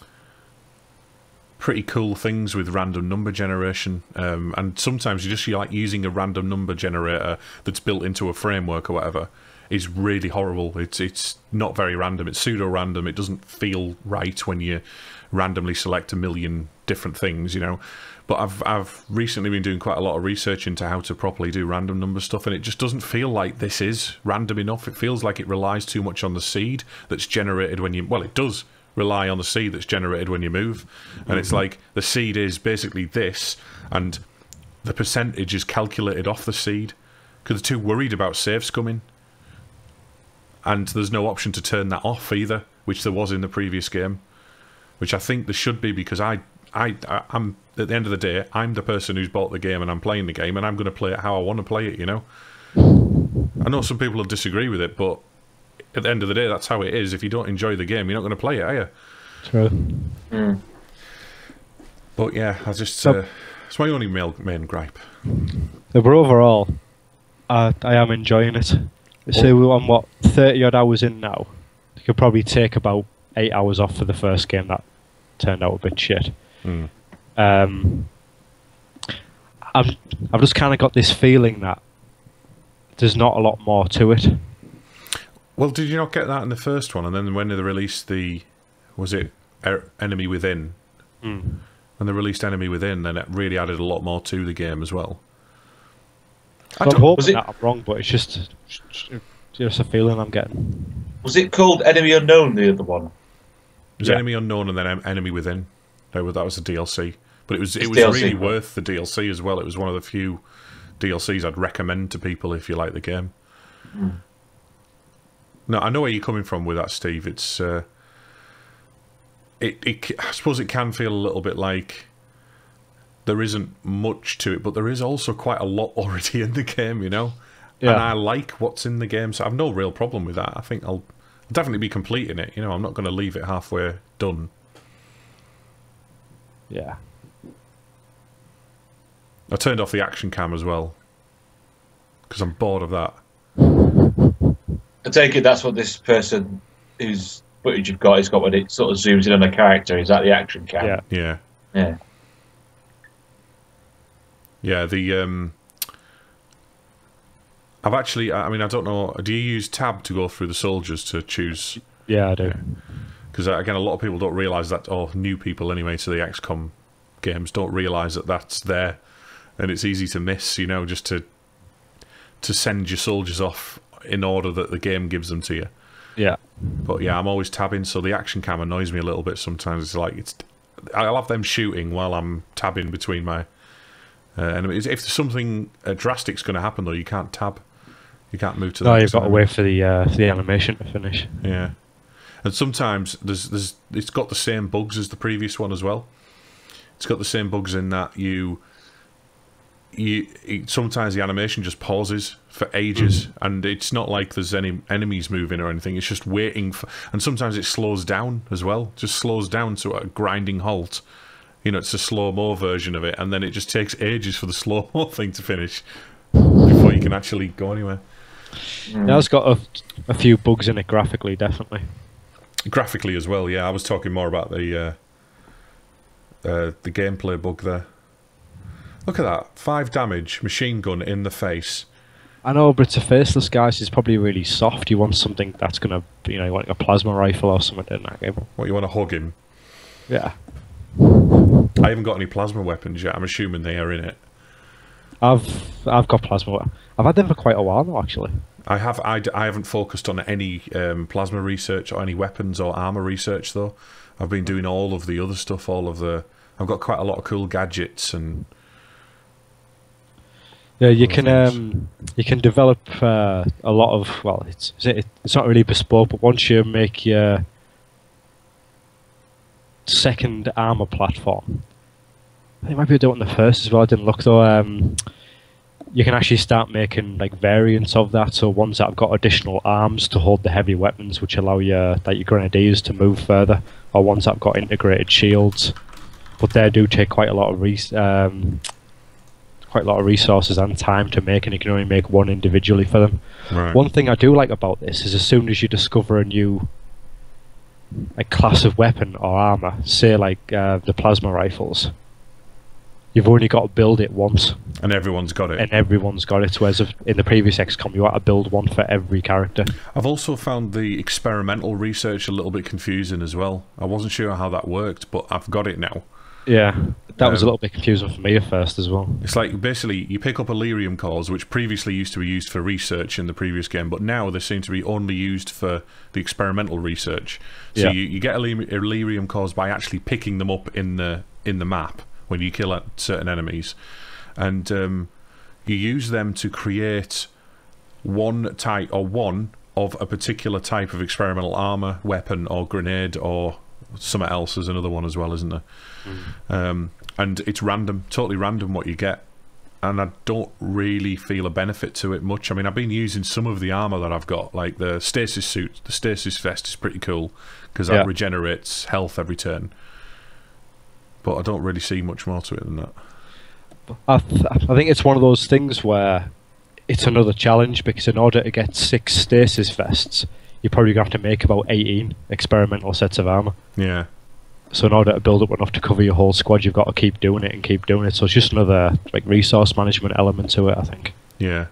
pretty cool things with random number generation, um, and sometimes you just you like using a random number generator that's built into a framework or whatever is really horrible. It's it's not very random. It's pseudo random. It doesn't feel right when you randomly select a million different things, you know. But I've I've recently been doing quite a lot of research into how to properly do random number stuff, and it just doesn't feel like this is random enough. It feels like it relies too much on the seed that's generated when you... Well, it does rely on the seed that's generated when you move. And mm-hmm. It's like the seed is basically this, and the percentage is calculated off the seed, because they're too worried about saves coming. And there's no option to turn that off either, which there was in the previous game. Which I think there should be, because I... I, I, I'm at the end of the day, I'm the person who's bought the game and I'm playing the game, and I'm going to play it how I want to play it, you know. I know some people will disagree with it, but at the end of the day, that's how it is. If you don't enjoy the game, you're not going to play it, are you? True. Mm. But yeah, I just So- uh, it's my only main, main gripe. But overall, I, I am enjoying it. So we're on what thirty odd hours in now. You could probably take about eight hours off for the first game that turned out a bit shit. Mm. Um, I'm, I've just kind of got this feeling that there's not a lot more to it. Well, did you not get that in the first one? And then when they released the, was it Er- Enemy Within? Mm. When they released Enemy Within, then it really added a lot more to the game as well. I So I'm don't- was hoping it- that I'm wrong, but it's just just a feeling I'm getting. Was it called Enemy Unknown, the other one? It was Yeah. Enemy Unknown and then En- Enemy Within. That was, that was the D L C. But it was it It's was D L C, really right? worth the D L C as well. It was one of the few D L Cs I'd recommend to people if you like the game. Mm. No, I know where you're coming from with that, Steve. It's uh, it, it. c- I suppose it can feel a little bit like there isn't much to it, but there is also quite a lot already in the game, you know. Yeah. And I like what's in the game, so I've no real problem with that. I think I'll definitely be completing it. You know, I'm not going to leave it halfway done. Yeah. I turned off the action cam as well because I'm bored of that. I take it that's what this person whose footage you've got has got when it sort of zooms in on a character. Is that the action cam? Yeah. Yeah, Yeah. yeah. The um, I've actually. I mean, I don't know. Do you use tab to go through the soldiers to choose? Yeah, I do. Because again, a lot of people don't realise that, or new people anyway to the X COM games don't realise that that's there, and it's easy to miss. You know, just to to send your soldiers off in order that the game gives them to you. Yeah. But yeah, I'm always tabbing, so the action cam annoys me a little bit sometimes. It's like it's I'll have them shooting while I'm tabbing between my uh, enemies. If something uh, drastic's going to happen though, you can't tab. You can't move to the No, next you've got to enemy. wait for the uh, for the animation to finish. Yeah, and sometimes there's there's it's got the same bugs as the previous one as well. It's got the same bugs in that you you it, sometimes the animation just pauses for ages, Mm. and it's not like there's any enemies moving or anything. It's just waiting for, and sometimes it slows down as well. Just slows down to a grinding halt. You know, it's a slow mo version of it, and then it just takes ages for the slow mo thing to finish before you can actually go anywhere. Mm. Now it's got a, a few bugs in it graphically, definitely. Graphically as well, yeah. I was talking more about the uh, uh, the gameplay bug there. Look at that, five damage, machine gun in the face. I know, but it's a faceless guy, so it's probably really soft. You want something that's gonna, you know, you want like a plasma rifle or something in that game. What, you want to hug him? Yeah. I haven't got any plasma weapons yet. I'm assuming they are in it. I've I've got plasma. I've had them for quite a while now, actually. I have. I, d- I haven't focused on any um, plasma research or any weapons or armor research though. I've been doing all of the other stuff. All of the. I've got quite a lot of cool gadgets and. Yeah, you Other can things. um, you can develop uh, a lot of, well, it's it's not really bespoke, but once you make your second armor platform, I think maybe I do it on the first as well. I didn't look though. Um, you can actually start making like variants of that. So ones that have got additional arms to hold the heavy weapons, which allow your like your grenadiers to move further, or ones that have got integrated shields. But they do take quite a lot of res- um, quite a lot of resources and time to make, and you can only make one individually for them. Right. One thing I do like about this is as soon as you discover a new like class of weapon or armor, say like uh, the plasma rifles, you've only got to build it once, And everyone's got it. and everyone's got it. Whereas if- in the previous X COM, you had to build one for every character. I've also found the experimental research a little bit confusing as well. I wasn't sure how that worked, but I've got it now. Yeah, that was a Um, little bit confusing for me at first as well. It's like basically you pick up Elerium cores, which previously used to be used for research in the previous game, but now they seem to be only used for the experimental research. So Yeah. you, you get Ele- Elerium cores by actually picking them up in the in the map when you kill at certain enemies, and um, you use them to create one type or one of a particular type of experimental armor, weapon, or grenade, or something else. There's another one as well, isn't there? Um, and it's random, totally random what you get. and I don't really feel a benefit to it much. I mean, I've been using some of the armor that I've got, like the stasis suit. The stasis vest is pretty cool because that Yeah. regenerates health every turn. But I don't really see much more to it than that. I, th I think it's one of those things where it's another challenge, because in order to get six stasis vests, you're probably going to have to make about eighteen experimental sets of armor. Yeah. So in order to build up enough to cover your whole squad, you've got to keep doing it and keep doing it. So it's just another like resource management element to it, I think. Yeah.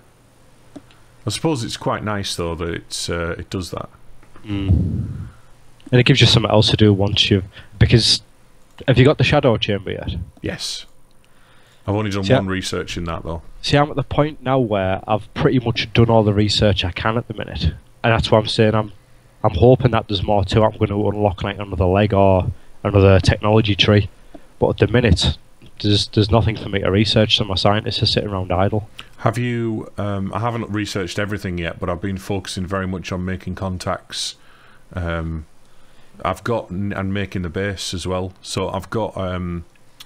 I suppose it's quite nice though that it's uh, it does that. Mm. And it gives you something else to do once you've... Because, have you got the Shadow Chamber yet? Yes. I've only done See, one I- research in that though. See, I'm at the point now where I've pretty much done all the research I can at the minute. And that's why I'm saying I'm I'm hoping that there's more to it. I'm going to unlock like another leg or another technology tree. But at the minute, there's there's nothing for me to research, so my scientists are sitting around idle. Have you... Um, I haven't researched everything yet, but I've been focusing very much on making contacts. Um, I've got... and making the base as well. So I've got um,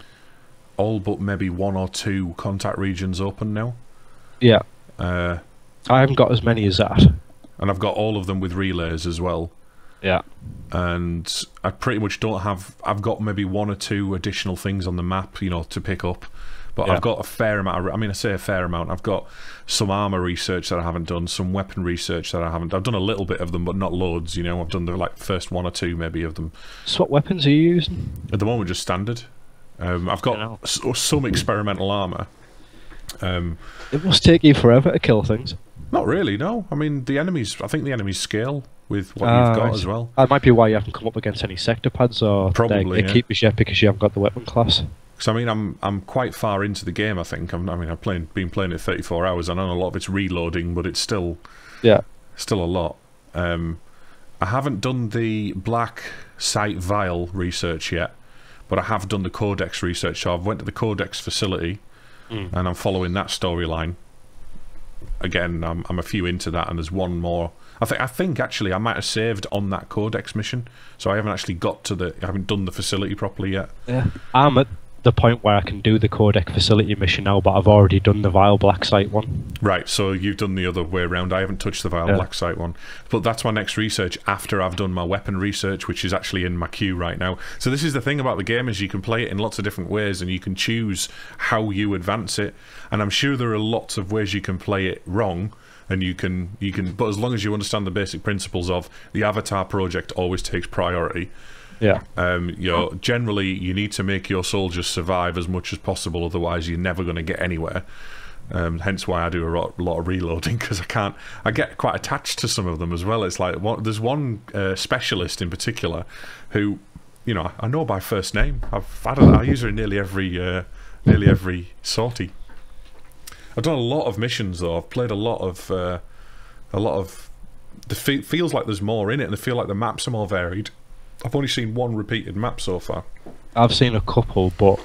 all but maybe one or two contact regions open now. Yeah. Uh, I haven't got as many as that. and I've got all of them with relays as well. Yeah. And I pretty much don't have... I've got maybe one or two additional things on the map, you know, to pick up. But Yeah. I've got a fair amount of... I mean, I say a fair amount. I've got some armour research that I haven't done, some weapon research that I haven't... I've done a little bit of them, but not loads, you know. I've done the like first one or two, maybe, of them. So what weapons are you using? At the moment, just standard. Um, I've got You know. s- some experimental armour. Um, It must take you forever to kill things. not really, no. I mean, the enemies... I think the enemies scale with what Ah, you've got I as see. well. That might be why you haven't come up against any sector pads or Probably, they, they yeah. keep us yet because you haven't got the weapon class. Because I mean, I'm I'm quite far into the game. I think. I'm, I mean, I've playing, been playing it thirty-four hours. I know a lot of it's reloading, but it's still Yeah. still a lot. Um, I haven't done the black site vial research yet, but I have done the codex research. So I've went to the codex facility, Mm. and I'm following that storyline. Again, I'm I'm a few into that, and there's one more. I think I think actually I might have saved on that codex mission, so I haven't actually got to the. I haven't done the facility properly yet. Yeah. I'm at the point where I can do the codec facility mission now, but I've already done the Vile Black Site one. Right, so you've done the other way around. I haven't touched the Vile Yeah. Black Site one. But that's my next research after I've done my weapon research, which is actually in my queue right now. So this is the thing about the game, is you can play it in lots of different ways and you can choose how you advance it. And I'm sure there are lots of ways you can play it wrong. And you can, you can, but as long as you understand the basic principles of the Avatar project always takes priority. Yeah. Um, you know, generally, you need to make your soldiers survive as much as possible, otherwise you're never going to get anywhere. Um, hence why I do a lot, lot of reloading, because I can't. I get quite attached to some of them as well. It's like one, there's one uh, specialist in particular who, you know, I know by first name. I've had a, I use her in nearly every, uh, nearly every sortie. I've done a lot of missions though. I've played a lot of, uh, a lot of. The fe feels like there's more in it, and I feel like the maps are more varied. I've only seen one repeated map so far. I've seen a couple, but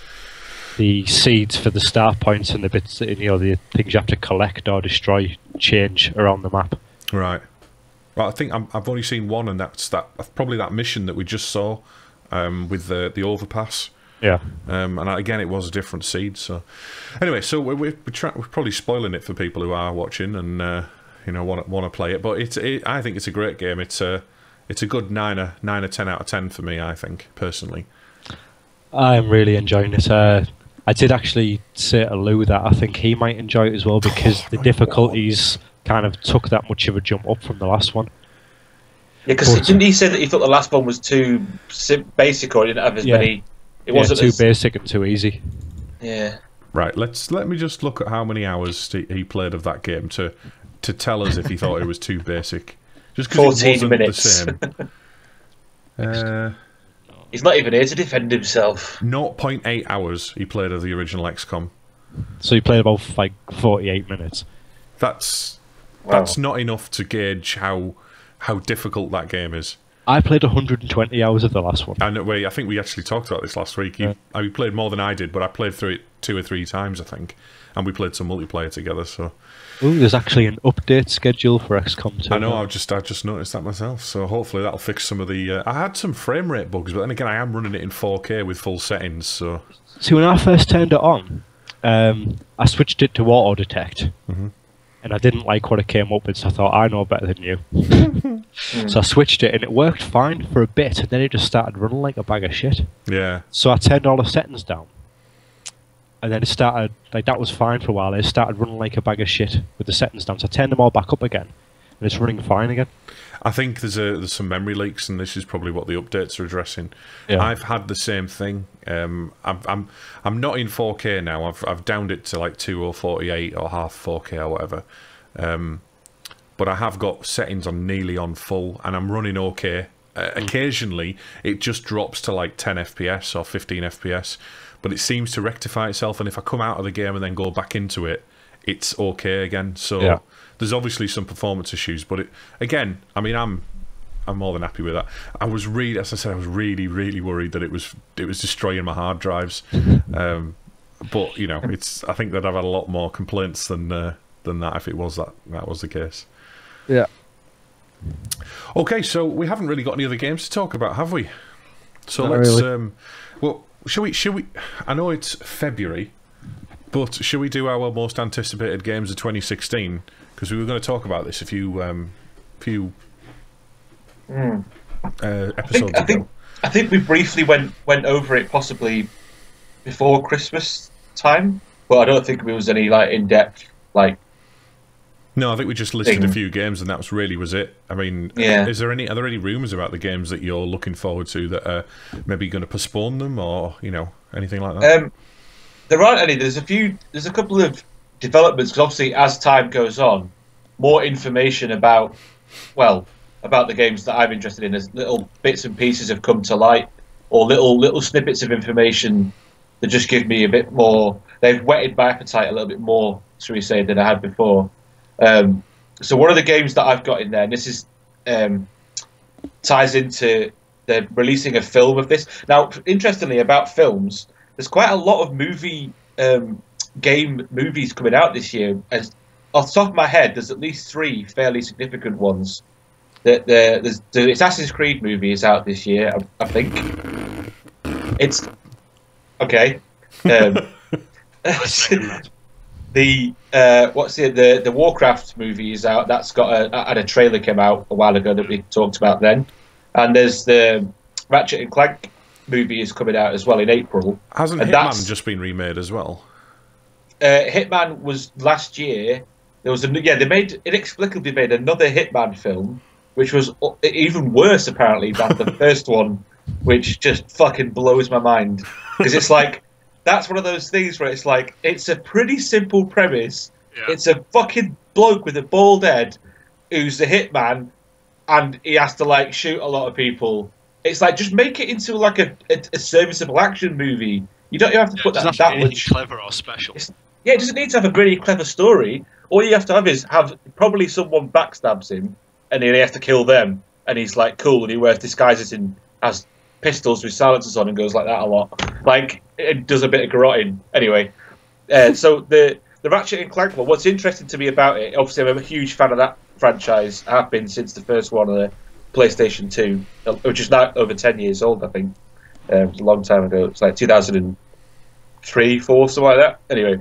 the seeds for the star points and the bits that, you know, the things you have to collect or destroy change around the map. Right. Well, I think I'm, I've only seen one, and that's that. Probably that mission that we just saw um, with the the overpass. Yeah. Um, and again, it was a different seed. So, anyway, so we're we're, we're, try we're probably spoiling it for people who are watching and uh, you know want want to play it. But it's it, I think it's a great game. It's a it's a good nine or nine or ten out of ten for me. I think personally. I'm really enjoying it. Uh, I did actually say to Lou that I think he might enjoy it as well, because Oh, the my difficulties kind of took that much of a jump up from the last one. Yeah, because But- didn't he say that he thought the last one was too sim basic, or he didn't have as Yeah. many? It Yeah, wasn't too as, basic and too easy. Yeah. Right. Let's let me just look at how many hours he he played of that game to to tell us if he thought it was too basic. Just because it fourteen wasn't minutes. the same. Uh, He's not even here to defend himself. zero point eight hours he played of the original X COM. So you played about like forty-eight minutes. That's Wow. that's not enough to gauge how how difficult that game is. I played one hundred twenty hours of the last one. And we, I think we actually talked about this last week. You, Yeah. I played more than I did, but I played through it two or three times, I think, and we played some multiplayer together. So Ooh, there's actually an update schedule for X COM two. I know I've just I just noticed that myself. So hopefully that'll fix some of the. Uh, I had some frame rate bugs, but then again, I am running it in four K with full settings. So See, when I first turned it on, Um, I switched it to auto detect, mm-hmm. and I didn't like what it came up with, so I thought, I know better than you. mm. So I switched it, and it worked fine for a bit, and then it just started running like a bag of shit. Yeah. So I turned all the settings down, and then it started, like, that was fine for a while. It started running like a bag of shit with the settings down, so I turned them all back up again, and it's running fine again. I think there's a there's some memory leaks, and this is probably what the updates are addressing. Yeah. I've had the same thing. Um, I'm I'm I'm not in four K now. I've I've downed it to like two or forty-eight or half four K or whatever. Um, but I have got settings on nearly on full, and I'm running okay. Uh, mm. Occasionally, it just drops to like ten F P S or fifteen F P S, but it seems to rectify itself. And if I come out of the game and then go back into it, it's okay again. So. Yeah. There's obviously some performance issues, but it, again, I mean, I'm I'm more than happy with that. I was really, as I said, I was really, really worried that it was it was destroying my hard drives. Um, but you know, it's I think that I've had a lot more complaints than uh, than that if it was that that was the case. Yeah. Okay, so we haven't really got any other games to talk about, have we? So Not let's. really. Um, well, shall we? Shall we? I know it's February, but shall we do our most anticipated games of twenty sixteen? Because we were going to talk about this a few, um, few mm. uh, episodes I think, ago. I think, I think we briefly went went over it possibly before Christmas time, but I don't think there was any like in depth like. No, I think we just listed thing. a few games, and that was really was it. I mean, yeah. is there any are there any rumours about the games that you're looking forward to that are maybe going to postpone them, or you know anything like that? Um, there aren't any. There's a few. There's a couple of developments because obviously as time goes on, more information about well about the games that I'm interested in, as little bits and pieces have come to light, or little little snippets of information that just give me a bit more. They've whetted my appetite a little bit more, shall we say, than I had before. Um, so one of the games that I've got in there, and this is um, ties into the releasing a film of this. Now, interestingly, about films, there's quite a lot of movie um, game movies coming out this year. As off the top of my head, there's at least three fairly significant ones. The, the, there's, the Assassin's Creed movie is out this year, I, I think. It's okay. Um, the uh, what's the, the the Warcraft movie is out. That's got a had a trailer came out a while ago that we talked about then, and there's the Ratchet and Clank movie is coming out as well in April. Hasn't and Hitman just been remade as well? Uh, Hitman was last year. There was a yeah they made inexplicably made another Hitman film, which was even worse apparently than the first one, which just fucking blows my mind because it's like. That's one of those things where it's like, it's a pretty simple premise. Yeah. It's a fucking bloke with a bald head who's a hitman and he has to, like, shoot a lot of people. It's like, just make it into, like, a, a, a serviceable action movie. You don't even have to yeah, put that, that much clever or special. Yeah, it doesn't need to have a really clever story. All you have to have is have probably someone backstabs him and then he has to kill them. And he's, like, cool, and he wears disguises and has pistols with silencers on and goes like that a lot. Like, it does a bit of garroting. Anyway, uh, so the the Ratchet and Clank one, what's interesting to me about it, obviously I'm a huge fan of that franchise. I have been since the first one on the PlayStation two, which is now over ten years old, I think. Um, it was a long time ago. It's like two thousand three, four, something like that. Anyway,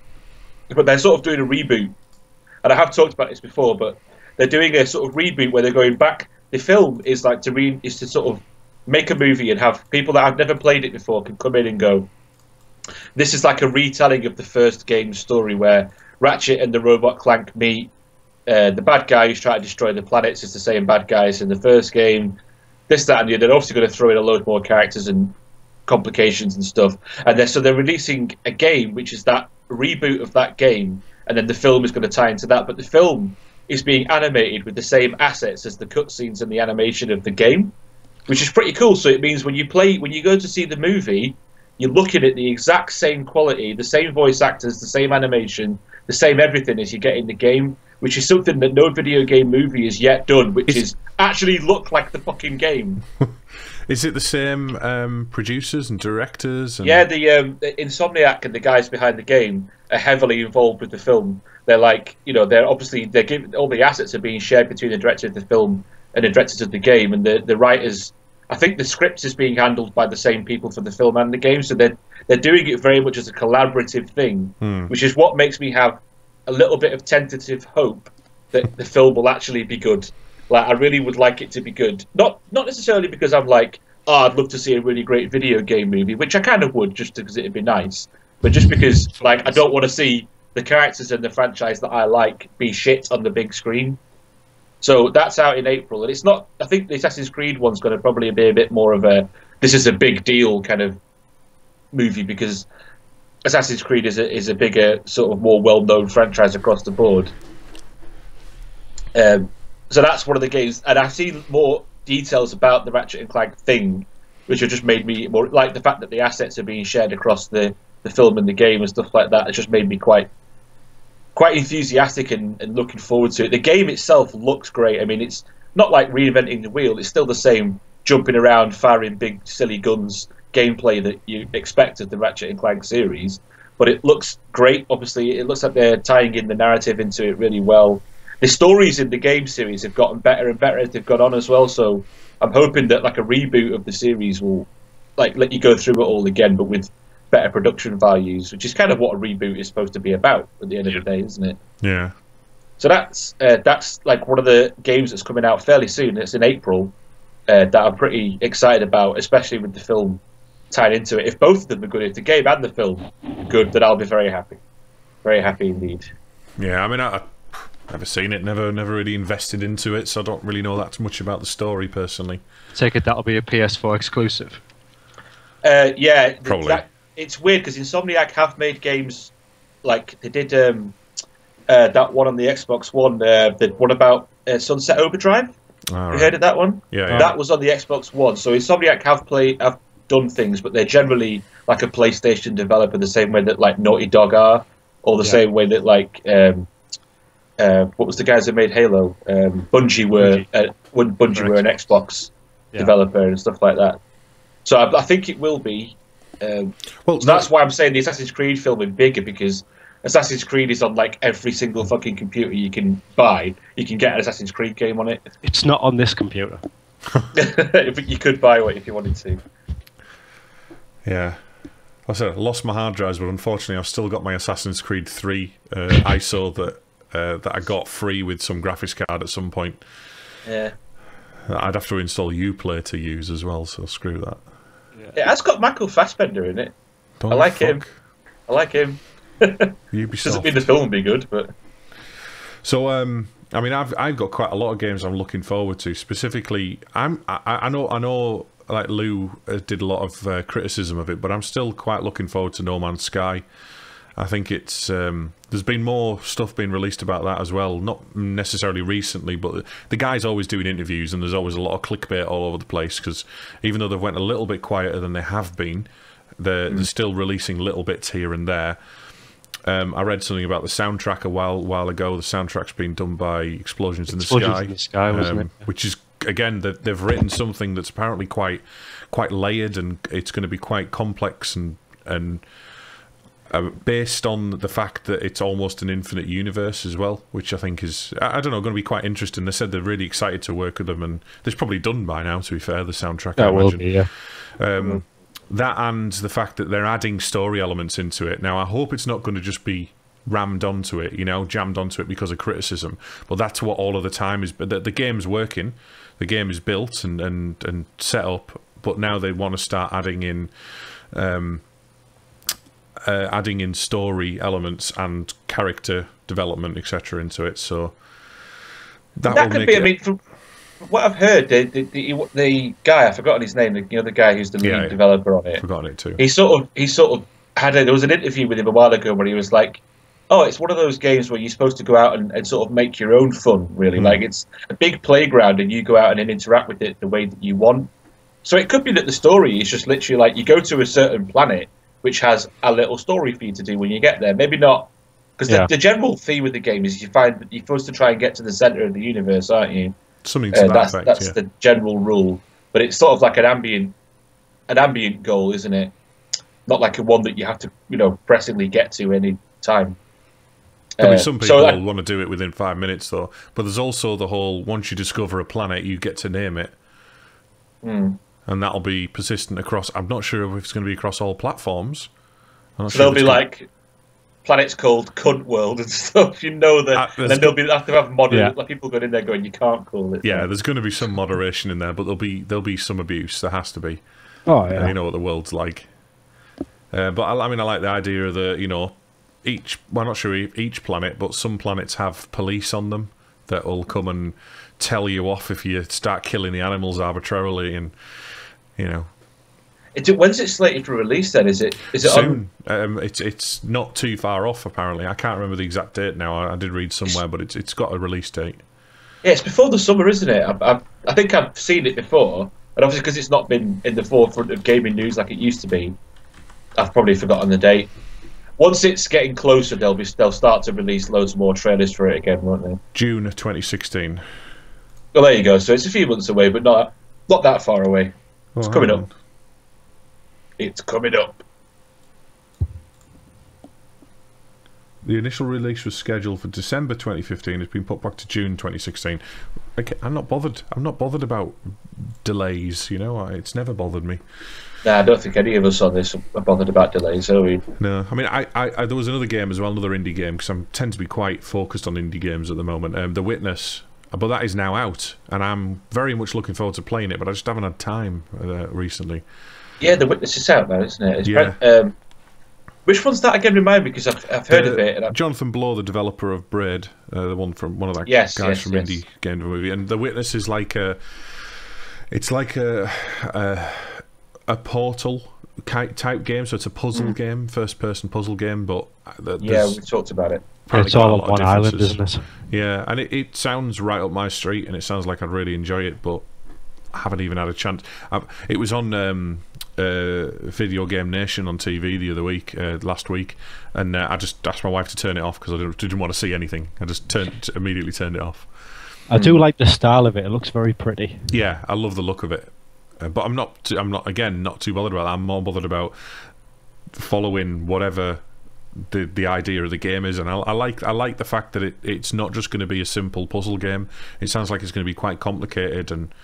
but they're sort of doing a reboot. And I have talked about this before, but they're doing a sort of reboot where they're going back. The film is like to re is to sort of make a movie and have people that have never played it before can come in and go, this is like a retelling of the first game story where Ratchet and the robot Clank meet. Uh, the bad guy who's trying to destroy the planets is the same bad guys in the first game. This, that, and the other. They're obviously going to throw in a load more characters and complications and stuff. And they're, so they're releasing a game which is that reboot of that game, and then the film is going to tie into that. But the film is being animated with the same assets as the cutscenes and the animation of the game, which is pretty cool. So it means when you play, when you go to see the movie, you're looking at the exact same quality, the same voice actors, the same animation, the same everything as you get in the game, which is something that no video game movie has yet done, which is, is actually look like the fucking game. Is it the same um, producers and directors? And... Yeah, the, um, the Insomniac and the guys behind the game are heavily involved with the film. They're like, you know, they're obviously they're giving all the assets are being shared between the director of the film and the directors of the game, and the the writers I think the script is being handled by the same people for the film and the game, so they're they're doing it very much as a collaborative thing, hmm. which is what makes me have a little bit of tentative hope that the film will actually be good. Like, I really would like it to be good. Not not necessarily because I'm like, oh, I'd love to see a really great video game movie, which I kind of would, just because it'd be nice. But just because, like, I don't want to see the characters in the franchise that I like be shit on the big screen. So that's out in April, and it's not. I think the Assassin's Creed one's going to probably be a bit more of a this is a big deal kind of movie, because Assassin's Creed is a is a bigger, sort of more well known franchise across the board. Um, so that's one of the games, and I've seen more details about the Ratchet and Clank thing, which have just made me more like the fact that the assets are being shared across the the film and the game and stuff like that. It just made me quite. quite enthusiastic and, and looking forward to it. The game itself looks great. I mean, it's not like reinventing the wheel. It's still the same jumping around, firing big, silly guns gameplay that you expect of the Ratchet and Clank series. But it looks great. Obviously, it looks like they're tying in the narrative into it really well. The stories in the game series have gotten better and better as they've gone on as well. So I'm hoping that like a reboot of the series will like let you go through it all again, but with better production values, which is kind of what a reboot is supposed to be about at the end of the day, isn't it? Yeah. So that's uh, that's like one of the games that's coming out fairly soon. It's in April uh, that I'm pretty excited about, especially with the film tied into it. If both of them are good, if the game and the film are good, then I'll be very happy. Very happy indeed. Yeah, I mean, I, I've never seen it, never never really invested into it, so I don't really know that much about the story personally. Take it that'll be a P S four exclusive. Uh, yeah, Probably. That, it's weird because Insomniac have made games like they did um, uh, that one on the Xbox One. Uh, the one about uh, Sunset Overdrive. All You right. heard of that one? Yeah, yeah. That was on the Xbox One. So Insomniac have played, have done things, but they're generally like a PlayStation developer, the same way that like Naughty Dog are, or the Yeah. same way that like um, uh, what was the guys that made Halo? Um, Bungie were Bungie. uh, when Bungie were an Xbox Yeah. developer and stuff like that. So I, I think it will be. Um, Well, so that's why I'm saying the Assassin's Creed film is bigger, because Assassin's Creed is on like every single fucking computer you can buy. You can get an Assassin's Creed game on it. It's not on this computer. But you could buy one if you wanted to. Yeah. I said I lost my hard drives, but unfortunately I've still got my Assassin's Creed three uh, I S O that uh, that I got free with some graphics card at some point. Yeah. I'd have to install Uplay to use as well, so screw that. It has got Michael Fassbender in it. Don't I like fuck. him. I like him. Ubisoft. Doesn't mean the film will be good, but So, um, I mean, I've I've got quite a lot of games I'm looking forward to. Specifically, I'm I, I know I know like Lou uh, did a lot of uh, criticism of it, but I'm still quite looking forward to No Man's Sky. I think it's um, there's been more stuff being released about that as well. Not necessarily recently, but the guy's always doing interviews, and there's always a lot of clickbait all over the place. Because even though they've went a little bit quieter than they have been, they're, mm. they're still releasing little bits here and there. Um, I read something about the soundtrack a while while ago. The soundtrack's been done by Explosions, in the Explosions Sky, in the Sky, wasn't um, it? which is again they've, they've written something that's apparently quite quite layered, and it's going to be quite complex and and. Uh, based on the fact that it's almost an infinite universe as well, which I think is, I, I don't know, going to be quite interesting. They said they're really excited to work with them, and it's probably done by now, to be fair, the soundtrack, I That will imagine. be, yeah. Um, that and the fact that they're adding story elements into it. Now, I hope it's not going to just be rammed onto it, you know, jammed onto it because of criticism, but that's what all of the time is. But the, the game's working, the game is built and, and, and set up, but now they want to start adding in... Um, Uh, adding in story elements and character development, et cetera, into it. So that, that will could make be. it... I mean, from what I've heard, the the, the the guy I've forgotten his name. The, you know, the guy who's the lead Yeah, developer on it. Forgotten it too. He sort of he sort of had a, there was an interview with him a while ago where he was like, "Oh, it's one of those games where you're supposed to go out and, and sort of make your own fun. Really, Mm. like it's a big playground and you go out and then interact with it the way that you want. So it could be that the story is just literally like you go to a certain planet, which has a little story for you to do when you get there. Maybe not, because Yeah. the, the general theme of the game is you find that you're supposed to try and get to the center of the universe, aren't you? Something to Uh, that that's effect, that's yeah. the general rule, but it's sort of like an ambient, an ambient goal, isn't it? Not like a one that you have to, you know, pressingly get to any time. I mean, Uh, some people so I- will want to do it within five minutes, though. But there's also the whole, once you discover a planet, you get to name it. Mm. and that'll be persistent across. I'm not sure if it's going to be across all platforms. I'm not so sure there'll be gonna... like planets called Cunt World and stuff. You know that, uh, and then they'll be have to have moder- yeah. like people going in there going, you can't call it. Yeah, that. There's going to be some moderation in there, but there'll be there'll be some abuse. There has to be. Oh yeah. Uh, you know what the world's like. Uh, but I, I mean, I like the idea of the you know each. Well, I'm not sure each planet, but some planets have police on them that will come and tell you off if you start killing the animals arbitrarily, and you know. It, when's it slated for release? Then is it is it soon? On... Um, it's it's not too far off. Apparently, I can't remember the exact date now. I, I did read somewhere, but it's it's got a release date. Yeah, it's before the summer, isn't it? I, I, I think I've seen it before, and obviously because it's not been in the forefront of gaming news like it used to be, I've probably forgotten the date. Once it's getting closer, they'll be they'll start to release loads more trailers for it again, won't they? June twenty sixteen. Well, there you go. So it's a few months away, but not not that far away. It's oh, coming up. It's coming up. The initial release was scheduled for December twenty fifteen. It's been put back to June twenty sixteen. Okay, I'm not bothered. I'm not bothered about delays. You know, it's never bothered me. Nah, I don't think any of us on this are bothered about delays, are we? No, I mean, I, I, I there was another game as well, another indie game, because I tend to be quite focused on indie games at the moment. Um, The Witness, but that is now out, and I'm very much looking forward to playing it. But I just haven't had time uh, recently. Yeah, The Witness is out now, isn't it? It's yeah. Right, um, which one's that again? Remind me, because I've, I've heard uh, of it. And I've... Jonathan Blow, the developer of Braid, uh, the one from one of the yes, guys yes, from yes. Indie Game Movie, and The Witness is like a, it's like a, a, a Portal type game. So it's a puzzle mm. game, first-person puzzle game. But yeah, we talked about it. It's all on one island, isn't it? Yeah, and it, it sounds right up my street, and it sounds like I'd really enjoy it, but I haven't even had a chance. I've, it was on um, uh, Video Game Nation on T V the other week, uh, last week, and uh, I just asked my wife to turn it off because I didn't, didn't want to see anything. I just turned immediately turned it off. I do like the style of it. It looks very pretty. Yeah, I love the look of it, uh, but I'm not. Too, I'm not again not too bothered about that. I'm more bothered about following whatever the the idea of the game is, and I, I like I like the fact that it, it's not just going to be a simple puzzle game. It sounds like it's going to be quite complicated and,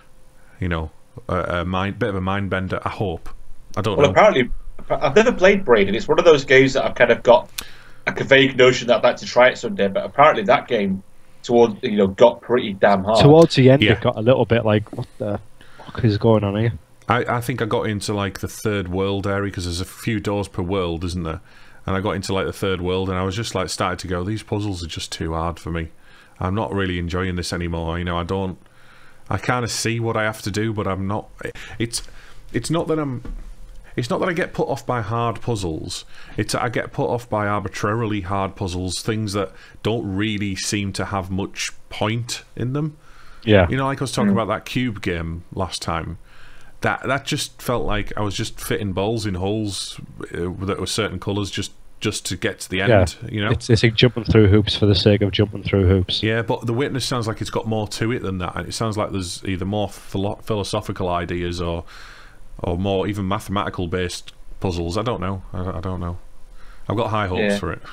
you know, a, a mind, bit of a mind bender. I hope. I don't well, know. Well, apparently, I've never played Braid, and it's one of those games that I've kind of got like a vague notion that I'd like to try it someday. But apparently, that game towards you know got pretty damn hard. Towards the end, yeah. it got a little bit like, what the fuck is going on here? I I think I got into like the third world area because there's a few doors per world, isn't there? And I got into like the third world, and I was just like started to go, these puzzles are just too hard for me. I'm not really enjoying this anymore. You know, I don't. I kind of see what I have to do, but I'm not. It's it's not that I'm. It's not that I get put off by hard puzzles. It's I get put off by arbitrarily hard puzzles, things that don't really seem to have much point in them. Yeah. You know, like I was talking mm. about that cube game last time. That that just felt like I was just fitting balls in holes uh, that were certain colours just just to get to the end. Yeah. You know, it's, it's like jumping through hoops for the sake of jumping through hoops. Yeah, but The Witness sounds like it's got more to it than that. It sounds like there's either more philo philosophical ideas or or more even mathematical based puzzles. I don't know. I, I don't know. I've got high hopes yeah. for it.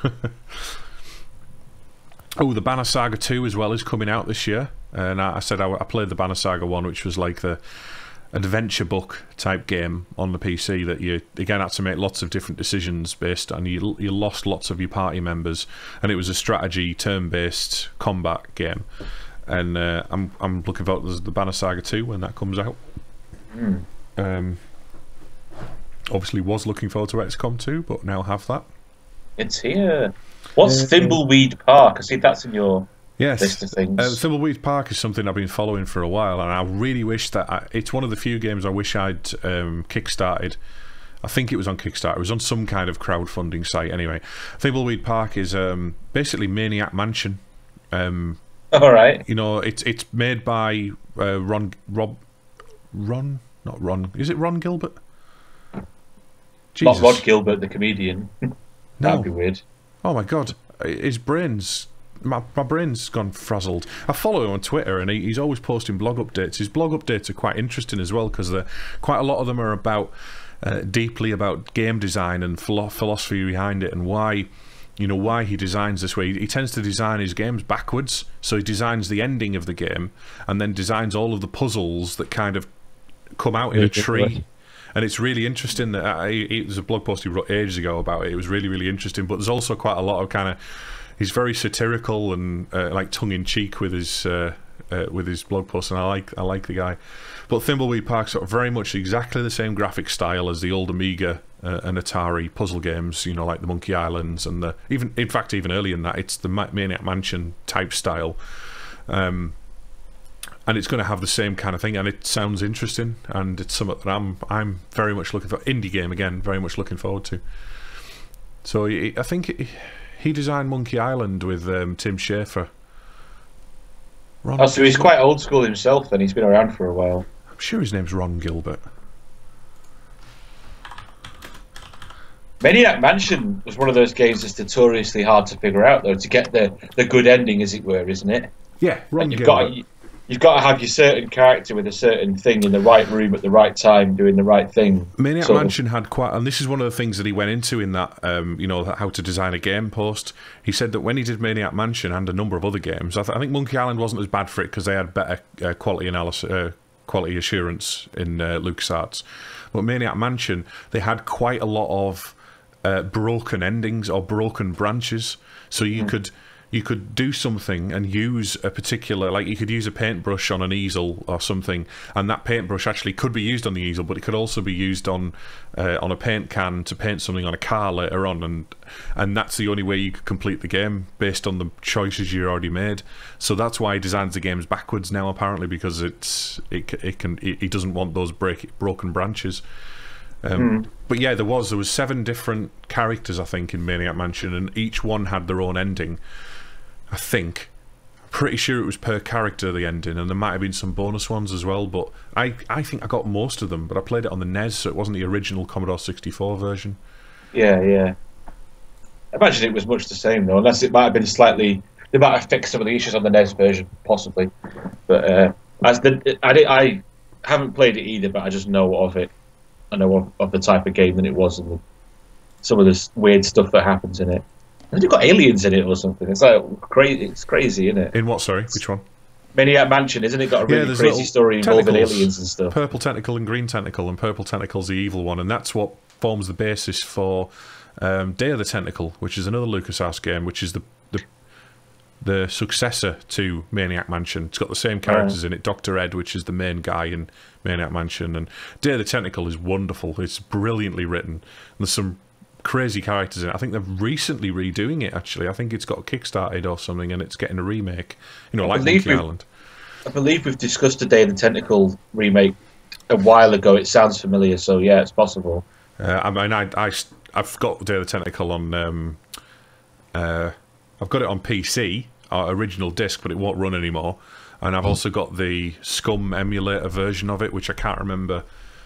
Oh, the Banner Saga two as well is coming out this year, and I, I said I, I played the Banner Saga one, which was like the adventure book type game on the P C that you again had to make lots of different decisions based on you you lost lots of your party members, and it was a strategy turn-based combat game, and uh, I'm I'm looking forward to the Banner Saga two when that comes out. Mm. Um, obviously was looking forward to X COM two, but now have that. It's here. What's uh, Thimbleweed Park? I see that's in your yes. list of things. Uh, Thimbleweed Park is something I've been following for a while, and I really wish that I, it's one of the few games I wish I'd um, kickstarted. I think it was on Kickstarter. It was on some kind of crowdfunding site. Anyway, Thimbleweed Park is um, basically Maniac Mansion. Um, All right. You know, it's it's made by uh, Ron Rob Ron not Ron. Is it Ron Gilbert? Jesus. Not Rod Gilbert, the comedian. No. That'd be weird. Oh my god, his brain's my my brain's gone frazzled. I follow him on Twitter, and he, he's always posting blog updates. His blog updates are quite interesting as well, because quite a lot of them are about uh, deeply about game design and philo philosophy behind it, and why you know why he designs this way. He, he tends to design his games backwards, so he designs the ending of the game, and then designs all of the puzzles that kind of come out in a tree. And it's really interesting that I, it was a blog post he wrote ages ago about it. It was really, really interesting. But there's also quite a lot of kind of, he's very satirical and uh, like tongue in cheek with his uh, uh, with his blog posts, and I like I like the guy. But Thimbleweed Park's got very much exactly the same graphic style as the old Amiga uh, and Atari puzzle games. You know, like the Monkey Islands and the even in fact even earlier than that, it's the Maniac Mansion type style. Um, And it's going to have the same kind of thing, and it sounds interesting, and it's something that I'm I'm very much looking for. Indie game again, very much looking forward to. So he, I think he, he designed Monkey Island with um, Tim Schafer. Ron, oh, so he's quite old school himself, then. He's been around for a while. I'm sure his name's Ron Gilbert. Maniac Mansion was one of those games that's notoriously hard to figure out, though, to get the the good ending, as it were, isn't it? Yeah, Ron you've Gilbert. Got, You've got to have your certain character with a certain thing in the right room at the right time, doing the right thing. Maniac sort Mansion of. had quite, and this is one of the things that he went into in that, um, you know, how to design a game post. He said that when he did Maniac Mansion and a number of other games, I, th I think Monkey Island wasn't as bad for it because they had better uh, quality analysis, uh, quality assurance in uh, LucasArts. But Maniac Mansion, they had quite a lot of uh, broken endings or broken branches, so you mm. could. You could do something and use a particular, like you could use a paintbrush on an easel or something, and that paintbrush actually could be used on the easel, but it could also be used on uh, on a paint can to paint something on a car later on, and and that's the only way you could complete the game based on the choices you already made. So that's why he designs the games backwards now, apparently, because it's it it can it, he doesn't want those break broken branches. Um, mm. But yeah, there was there was seven different characters, I think, in Maniac Mansion, and each one had their own ending. I think, pretty sure it was per character the ending, and there might have been some bonus ones as well. But I, I think I got most of them. But I played it on the N E S, so it wasn't the original Commodore sixty-four version. Yeah, yeah. I imagine it was much the same though, unless it might have been slightly. They might have fixed some of the issues on the N E S version, possibly. But uh, as the, I, I haven't played it either, but I just know of it. I know of, of the type of game that it was, and the, some of this weird stuff that happens in it. And they've got aliens in it or something. It's like crazy. It's crazy, isn't it? In what? Sorry, which one? Maniac Mansion, isn't it? Got a really yeah, crazy story involving aliens and stuff. Purple tentacle and green tentacle, and purple tentacle's the evil one, and that's what forms the basis for um, Day of the Tentacle, which is another LucasArts game, which is the the, the successor to Maniac Mansion. It's got the same characters right. in it. Doctor Ed, which is the main guy in Maniac Mansion, and Day of the Tentacle is wonderful. It's brilliantly written. And there's some crazy characters in it. I think they're recently redoing it, actually. I think it's got kickstarted or something, and it's getting a remake. You know, I like Monkey Island. I believe we've discussed the Day of the Tentacle remake a while ago. It sounds familiar, so yeah, it's possible. Uh, I mean, I, I, I've got Day of the Tentacle on... Um, uh, I've got it on P C, our original disc, but it won't run anymore. And I've also got the Scum emulator version of it, which I can't remember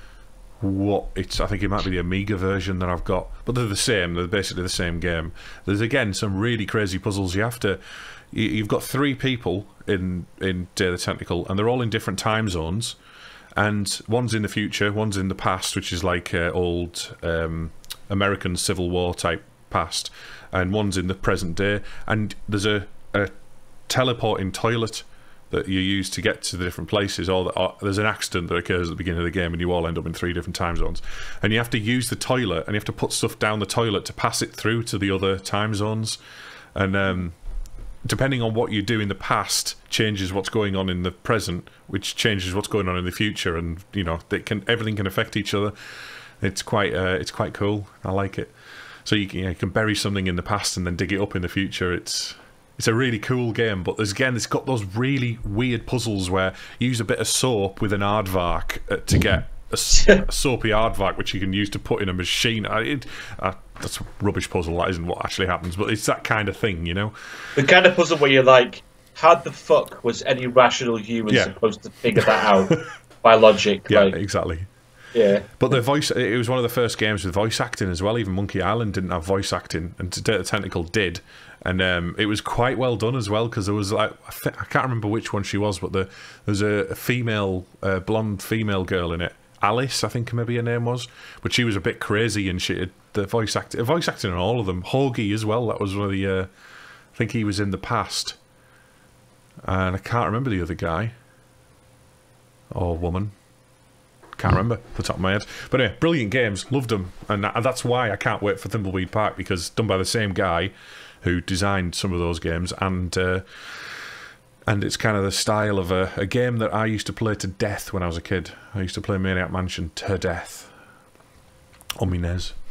what it's. I think it might be the Amiga version that I've got, but they're the same. They're basically the same game. There's again some really crazy puzzles. You have to. You, you've got three people in in Day of the Tentacle, and they're all in different time zones. And one's in the future, one's in the past, which is like uh, old um, American Civil War type past, and one's in the present day. And there's a, a teleporting toilet that you use to get to the different places, or, the, or there's an accident that occurs at the beginning of the game and you all end up in three different time zones, and you have to use the toilet, and you have to put stuff down the toilet to pass it through to the other time zones, and um, depending on what you do in the past changes what's going on in the present, which changes what's going on in the future, and you know they can everything can affect each other. It's quite uh, it's quite cool. I like it. So you can, you know, you can bury something in the past and then dig it up in the future. It's It's a really cool game, but there's again, it's got those really weird puzzles where you use a bit of soap with an aardvark uh, to get a, a soapy aardvark, which you can use to put in a machine. I, it, uh, that's a rubbish puzzle. That isn't what actually happens, but it's that kind of thing, you know. The kind of puzzle where you're like, how the fuck was any rational human yeah. supposed to figure that out by logic? Yeah, like, exactly. Yeah, but the voice, it was one of the first games with voice acting as well. Even Monkey Island didn't have voice acting, and Day of the Tentacle did, and um, it was quite well done as well, because there was like, I, th I can't remember which one she was, but the, there was a, a female, uh, blonde female girl in it, Alice, I think maybe her name was, but she was a bit crazy, and she had the voice acting, voice acting on all of them. Hoagie as well, that was one of the, uh, I think he was in the past, and I can't remember the other guy, or woman. can't remember off the top of my head. But anyway, brilliant games, loved them, and that's why I can't wait for Thimbleweed Park, because done by the same guy who designed some of those games, and uh, and it's kind of the style of a, a game that I used to play to death when I was a kid. I used to play Maniac Mansion to death on my N E S.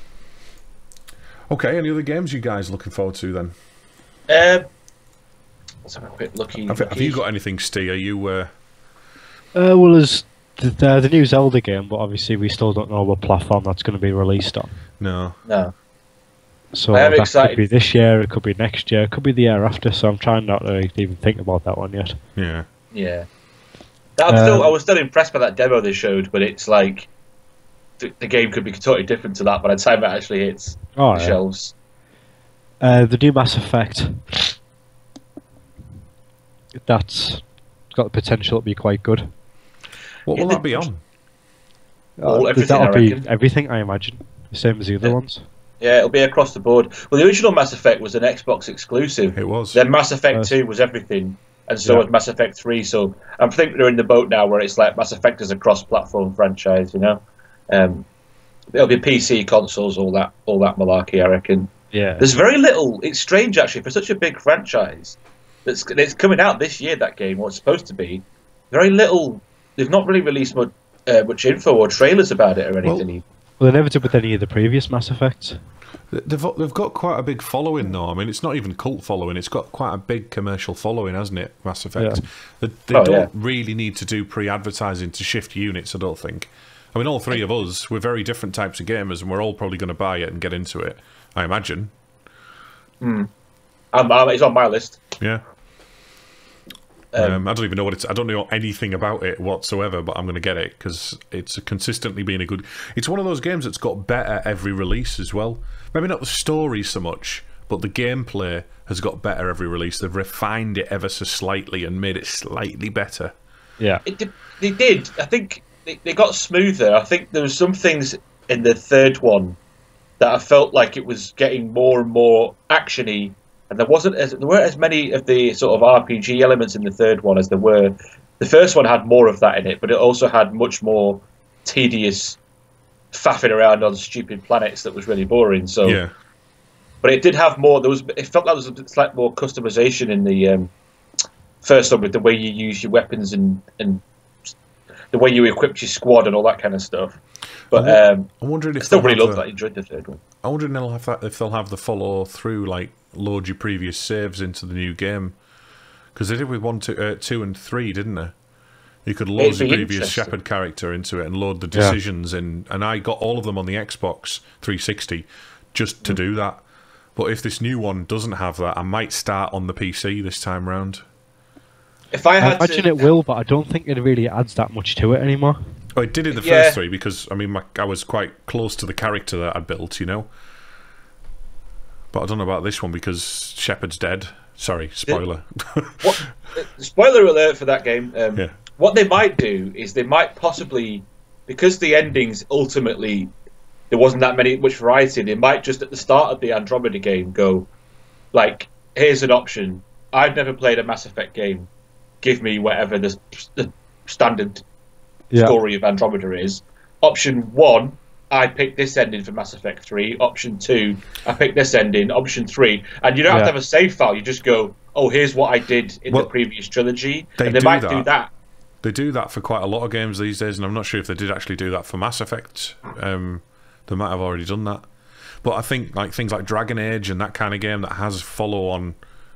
Okay, any other games you guys looking forward to then? Um, let's have a quick looky. Have, have you got anything, Ste? Are you? Uh... Uh, well, there's the, the, the new Zelda game, but obviously we still don't know what platform that's going to be released on. No. No. So I am that excited. could be this year, it could be next year, it could be the year after. So I'm trying not to even think about that one yet. Yeah. Yeah. I'm Um, still, I was still impressed by that demo they showed, but it's like the, the game could be totally different to that by the time it actually hits Oh, the yeah. shelves. Uh, the new Mass Effect. That's got the potential to be quite good. What Yeah, will the- that be on? All- Uh, everything, that'll I be reckon. everything, I imagine. The same as the other Yeah. ones. Yeah, it'll be across the board. Well, the original Mass Effect was an Xbox exclusive. It was. Then Mass Effect Yes. two was everything, and so Yeah. was Mass Effect three. So I think they're in the boat now where it's like Mass Effect is a cross-platform franchise. You know, um, it'll be P C, consoles, all that, all that malarkey. I reckon. Yeah. There's very little. It's strange actually for such a big franchise that's it's coming out this year. That game, or it's supposed to be, very little. They've not really released much, uh, much info or trailers about it or anything. Well, they never did with any of the previous Mass Effects. They've they've got quite a big following though. I mean, it's not even cult following; it's got quite a big commercial following, hasn't it? Mass Effect. Yeah. They, they Oh, don't yeah. really need to do pre-advertising to shift units. I don't think. I mean, all three of us, we're very different types of gamers, and we're all probably going to buy it and get into it. I imagine. Um, um, it's on my list. Yeah. Um, Um, I don't even know what it's. I don't know anything about it whatsoever, but I'm going to get it because it's consistently been a good. It's one of those games that's got better every release as well. Maybe not the story so much, but the gameplay has got better every release. They've refined it ever so slightly and made it slightly better. Yeah. It did, they did. I think they, they got smoother. I think there was some things in the third one that I felt like it was getting more and more actiony, and there wasn't as there weren't as many of the sort of R P G elements in the third one as there were. The first one had more of that in it, but it also had much more tedious faffing around on stupid planets that was really boring. So, Yeah, but it did have more. There was. It felt like there was a slight more customization in the um, first one with the way you use your weapons and and the way you equipped your squad and all that kind of stuff. But um, I'm wondering I if still they'll really have loved the- that. I enjoyed the third one. I wonder if they'll have that, if they'll have the follow through, like load your previous saves into the new game, because they did with one, two, uh, two, and three, didn't they? You could load It'd your be previous interesting. Shepherd character into it and load the Yeah. decisions in, and I got all of them on the Xbox three sixty just to do that. But if this new one doesn't have that, I might start on the P C this time round. If I I had imagine to, it will, but I don't think it really adds that much to it anymore. Oh, it did in the Yeah. first three because I mean my, I was quite close to the character that I built, you know. But I don't know about this one because Shepherd's dead. Sorry, spoiler. what, uh, spoiler alert for that game. Um, Yeah. What they might do is they might possibly, because the endings ultimately there wasn't that many much variety. They might just at the start of the Andromeda game go, like, here's an option. I've never played a Mass Effect game. Give me whatever the, the standard Yeah. story of Andromeda is. Option one, I picked this ending for Mass Effect three. Option two, I picked this ending. Option three, and you don't have Yeah. to have a save file. You just go, oh, here's what I did in Well, the previous trilogy. they and they do might that. do that. They do that for quite a lot of games these days, and I'm not sure if they did actually do that for Mass Effect. Um, they might have already done that. But I think like things like Dragon Age and that kind of game that has follow-on.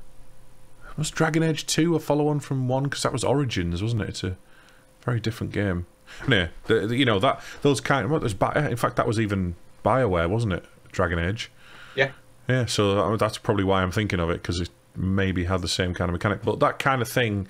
Was Dragon Age two a follow-on from one? Because that was Origins, wasn't it? It's a very different game. No, the, the, you know that those kind of. What, there's Bi- in fact, that was even BioWare, wasn't it? Dragon Age. Yeah. Yeah, so that- that's probably why I'm thinking of it, because it maybe had the same kind of mechanic. But that kind of thing,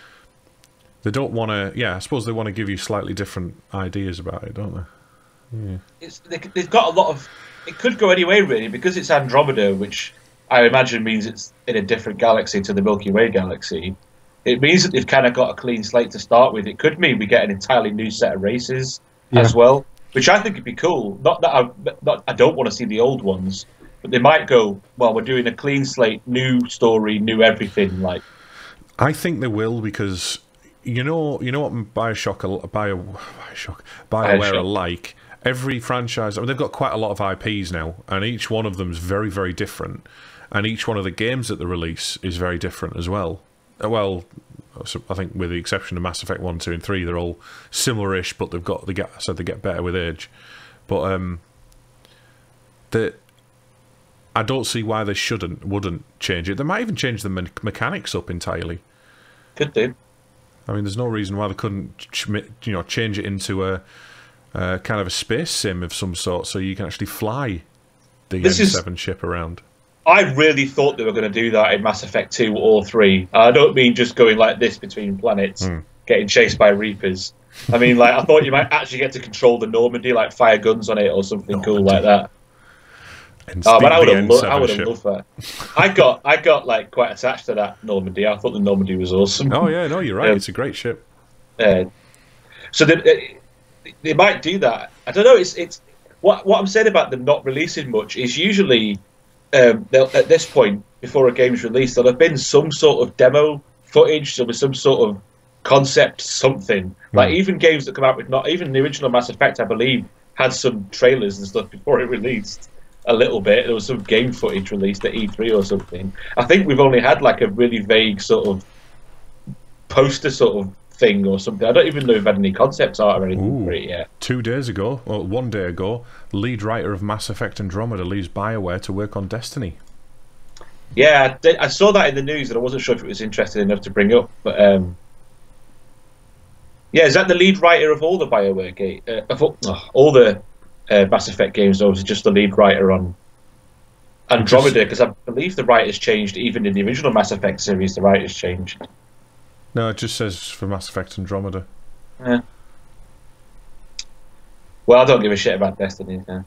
they don't want to. Yeah, I suppose they want to give you slightly different ideas about it, don't they? Yeah. It's, they, they've got a lot of. It could go anyway, really, because it's Andromeda, which I imagine means it's in a different galaxy to the Milky Way galaxy. It means that they've kind of got a clean slate to start with. It could mean we get an entirely new set of races Yeah. as well, which I think would be cool. Not that I, not, I don't want to see the old ones, but they might go, well, we're doing a clean slate, new story, new everything. Like, I think they will, because you know, you know what Bioshock, Bio, Bioshock, BioWare are like. Every franchise, I mean, they've got quite a lot of I Ps now, and each one of them is very, very different. And each one of the games that they release is very different as well. Well, I think with the exception of Mass Effect one, two, and three, they're all similar-ish, but they've got they get so they get better with age. But um, the I don't see why they shouldn't wouldn't change it. They might even change the me mechanics up entirely. Could do. I mean, there's no reason why they couldn't, you know, change it into a. Uh, kind of a space sim of some sort, so you can actually fly the M seven is, ship around. I really thought they were going to do that in Mass Effect two or three. I don't mean just going like this between planets, mm. getting chased by Reapers. I mean, like I thought you might actually get to control the Normandy, like fire guns on it or something Normandy. cool like that. And oh, but I would have lo I would have loved that. I got I got like quite attached to that Normandy. I thought the Normandy was awesome. Oh yeah, no, you're right. Um, it's a great ship. Uh, so the. Uh, They might do that. I don't know. It's it's what what I'm saying about them not releasing much is usually um, they'll at this point before a game's released there'll have been some sort of demo footage, there'll be some sort of concept something. Mm. Like even games that come out with not even the original Mass Effect, I believe, had some trailers and stuff before it released. A little bit. There was some game footage released at E three or something. I think we've only had like a really vague sort of poster sort of thing or something. I don't even know if we've had any concept art or anything Ooh, for it yet. Two days ago, well, one day ago, lead writer of Mass Effect Andromeda leaves BioWare to work on Destiny. Yeah, I, did, I saw that in the news and I wasn't sure if it was interesting enough to bring up. But um, yeah, is that the lead writer of all the BioWare game, uh, of all, oh, all the uh, Mass Effect games, or was it just the lead writer on Andromeda? Because I believe the writers changed even in the original Mass Effect series. The writers changed. No, it just says for Mass Effect Andromeda. Yeah. Well, I don't give a shit about Destiny. No,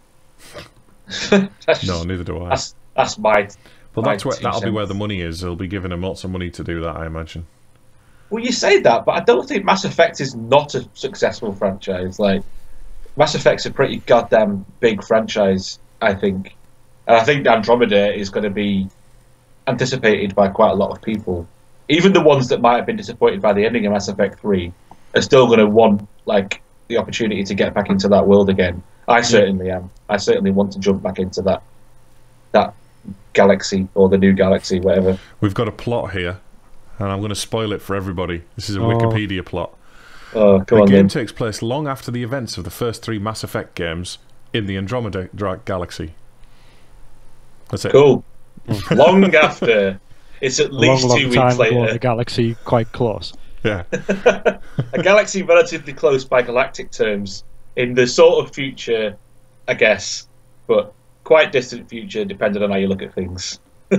no neither do I. That's that's my. Well, my that's where that'll cents. be where the money is. They'll be giving them lots of money to do that, I imagine. Well, you say that, but I don't think Mass Effect is not a successful franchise. Like, Mass Effect's a pretty goddamn big franchise, I think, and I think Andromeda is going to be anticipated by quite a lot of people. Even the ones that might have been disappointed by the ending of Mass Effect three are still going to want like the opportunity to get back into that world again. I certainly am. I certainly want to jump back into that that galaxy or the new galaxy, whatever. We've got a plot here, and I'm going to spoil it for everybody. This is a oh. Wikipedia plot. Oh, come the on, game then. takes place long after the events of the first three Mass Effect games in the Andromeda galaxy. That's it. Cool. Long after. It's at least long, long two time weeks ago, later. the galaxy quite close. Yeah. A galaxy relatively close by galactic terms, in the sort of future, I guess, but quite distant future, depending on how you look at things.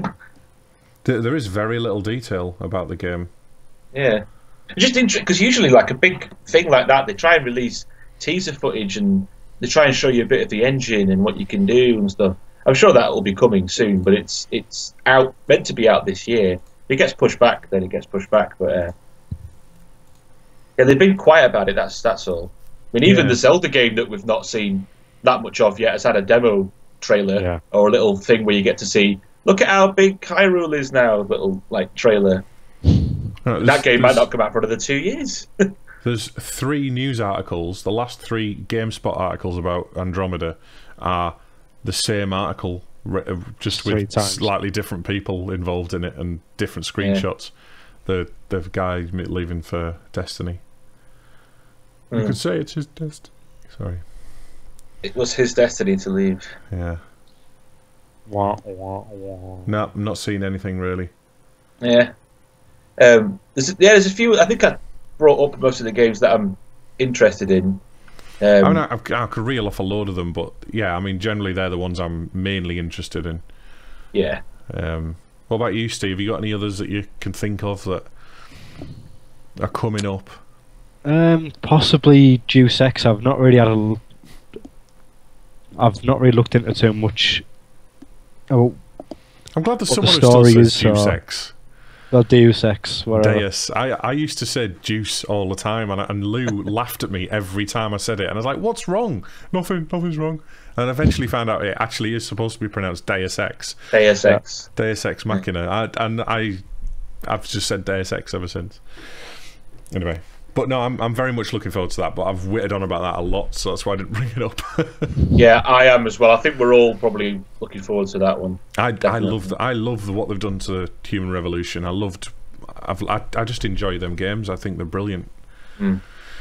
There is very little detail about the game. Yeah. Just interesting, because usually, like, a big thing like that, they try and release teaser footage and they try and show you a bit of the engine and what you can do and stuff. I'm sure that will be coming soon, but it's it's out meant to be out this year. If it gets pushed back, then it gets pushed back. But uh, yeah, they've been quiet about it. That's that's all. I mean, even yeah. the Zelda game that we've not seen that much of yet has had a demo trailer yeah. or a little thing where you get to see. Look at how big Hyrule is now. Little like trailer. No, that game might not come out for another two years. There's three news articles. The last three GameSpot articles about Andromeda are the same article, just Three with times. slightly different people involved in it and different screenshots. Yeah. The the guy leaving for Destiny. Mm. You could say it's his destiny. Sorry. It was his destiny to leave. Yeah. Wah, wah, wah. No, I'm not seeing anything really. Yeah. Um, there's, yeah, there's a few. I think I brought up most of the games that I'm interested in. Um, I mean, I, I could reel off a load of them, but yeah, I mean, generally they're the ones I'm mainly interested in. Yeah. Um, what about you, Steve? Have you got any others that you can think of that are coming up? Um, possibly Deus Ex. I've not really had a. L I've not really looked into too much. Oh, I'm glad there's what the someone who still story says is, Deus or- Ex. well, Deus Ex, whatever. Deus. I, I used to say juice all the time, and, and Lou laughed at me every time I said it, and I was like, what's wrong? Nothing, nothing's wrong. And I eventually found out it actually is supposed to be pronounced Deus Ex. Deus Ex. Deus Ex Machina. I, and I, I've just said Deus Ex ever since. Anyway. But no, I'm I'm very much looking forward to that. But I've witted on about that a lot, so that's why I didn't bring it up. Yeah, I am as well. I think we're all probably looking forward to that one. I I love the, I love the, what they've done to Human Revolution. I loved. I've I, I just enjoy them games. I think they're brilliant. Mm.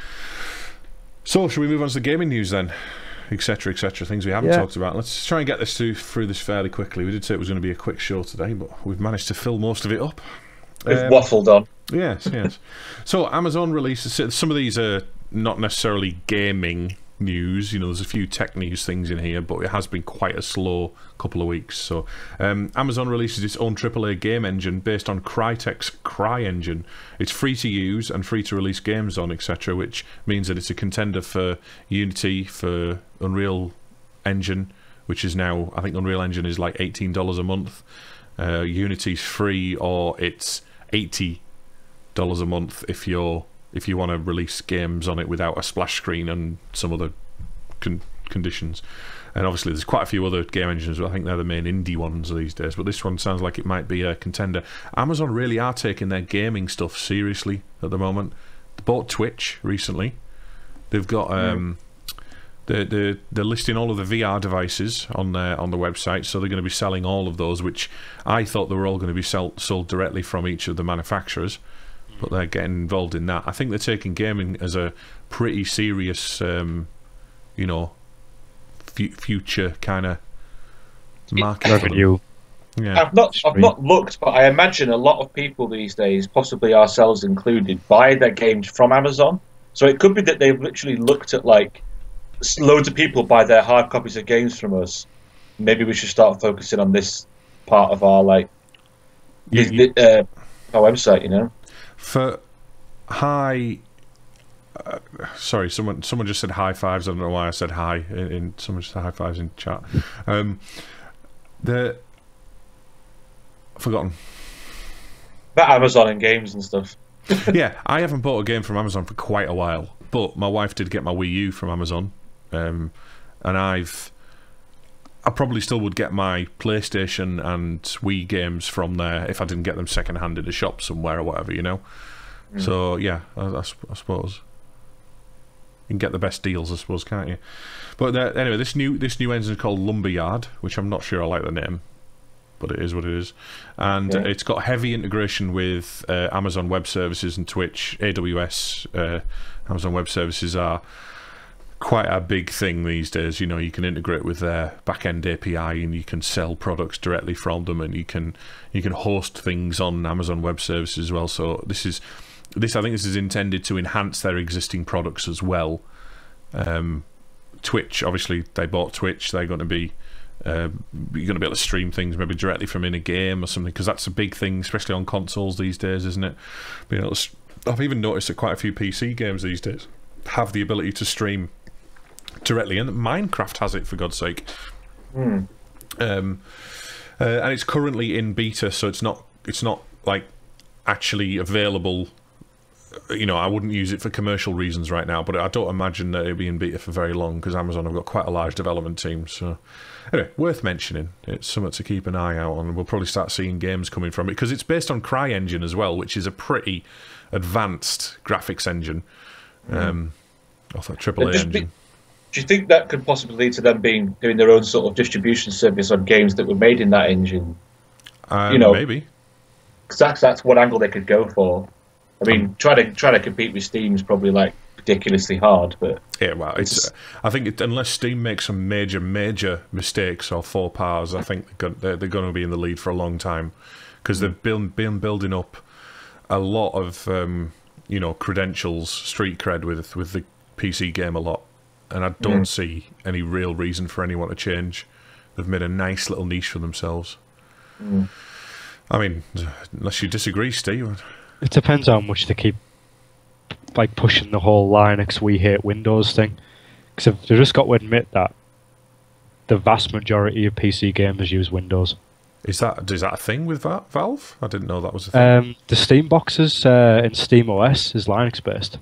So, should we move on to the gaming news then? Etc. Etc. Things we haven't Yeah. talked about. Let's try and get this through, through this fairly quickly. We did say it was going to be a quick show today, but we've managed to fill most of it up. We've Um, waffled on. Yes, yes. So Amazon releases some of these are not necessarily gaming news. You know, there's a few tech news things in here, but it has been quite a slow couple of weeks. So um, Amazon releases its own triple A game engine based on Crytek's CryEngine. It's free to use and free to release games on, et cetera, which means that it's a contender for Unity, for Unreal Engine, which is now, I think Unreal Engine is like eighteen dollars a month. Uh, Unity's free, or it's eighty dollars a month if you're if you want to release games on it without a splash screen and some other con conditions. And obviously there's quite a few other game engines, but I think they're the main indie ones these days. But this one sounds like it might be a contender. Amazon really are taking their gaming stuff seriously at the moment. They bought Twitch recently. They've got um, they're, they're, they're listing all of the V R devices on their on the website, so they're going to be selling all of those, which I thought they were all going to be sell, sold directly from each of the manufacturers, but they're getting involved in that. I think they're taking gaming as a pretty serious, um, you know, future kind of market revenue. Yeah, I've not, I've not looked, but I imagine a lot of people these days, possibly ourselves included, buy their games from Amazon. So it could be that they've literally looked at like loads of people buy their hard copies of games from us. Maybe we should start focusing on this part of our like you, this, you, uh, our website. You know, for high. Uh, sorry, someone someone just said high fives. I don't know why I said hi. In, in someone just said high fives in chat. Um, the I've forgotten. about Amazon and games and stuff. Yeah, I haven't bought a game from Amazon for quite a while, but my wife did get my Wii U from Amazon, um, and I've I probably still would get my PlayStation and Wii games from there if I didn't get them second hand in a shop somewhere or whatever, you know. Mm. So yeah, I, I, I suppose you can get the best deals, I suppose, can't you? But uh, anyway, this new this new engine is called Lumberyard, which I'm not sure I like the name, but it is what it is, and okay. It's got heavy integration with uh, Amazon Web Services and Twitch. A W S, uh, Amazon Web Services are quite a big thing these days. You know, you can integrate with their back-end A P I, and you can sell products directly from them, and you can you can host things on Amazon Web Services as well. So this is this I think this is intended to enhance their existing products as well. Um, Twitch, obviously, they bought Twitch. They're going to be Uh, you're going to be able to stream things maybe directly from in a game or something, because that's a big thing, especially on consoles these days, isn't it? Being able to, I've even noticed that quite a few P C games these days have the ability to stream directly, and Minecraft has it, for God's sake. Mm. Um, uh, and it's currently in beta, so it's not it's not like actually available. You know, I wouldn't use it for commercial reasons right now, but I don't imagine that it'll be in beta for very long, because Amazon have got quite a large development team. So anyway, worth mentioning. It's something to keep an eye out on, and we'll probably start seeing games coming from it, because it's based on CryEngine as well, which is a pretty advanced graphics engine. Um, off that triple A engine. Be, do you think that could possibly lead to them being doing their own sort of distribution service on games that were made in that engine? Um, you know, maybe. Because that's that's one angle they could go for. I mean, um, try to try to compete with Steam is probably like ridiculously hard, but yeah, well, it's. it's I think it, unless Steam makes some major major mistakes or faux pas, I think they're, they're going to be in the lead for a long time, because they've been been building up a lot of um, you know, credentials, street cred with with the P C game a lot, and I don't mm. see any real reason for anyone to change. They've made a nice little niche for themselves. Mm. I mean, unless you disagree, Steve. It depends how much they keep like pushing the whole Linux we hate Windows thing, because they've just got to admit that the vast majority of P C gamers use Windows. Is that is that a thing with Valve? I didn't know that was a thing. Um, the Steam boxes uh, in Steam O S is Linux based.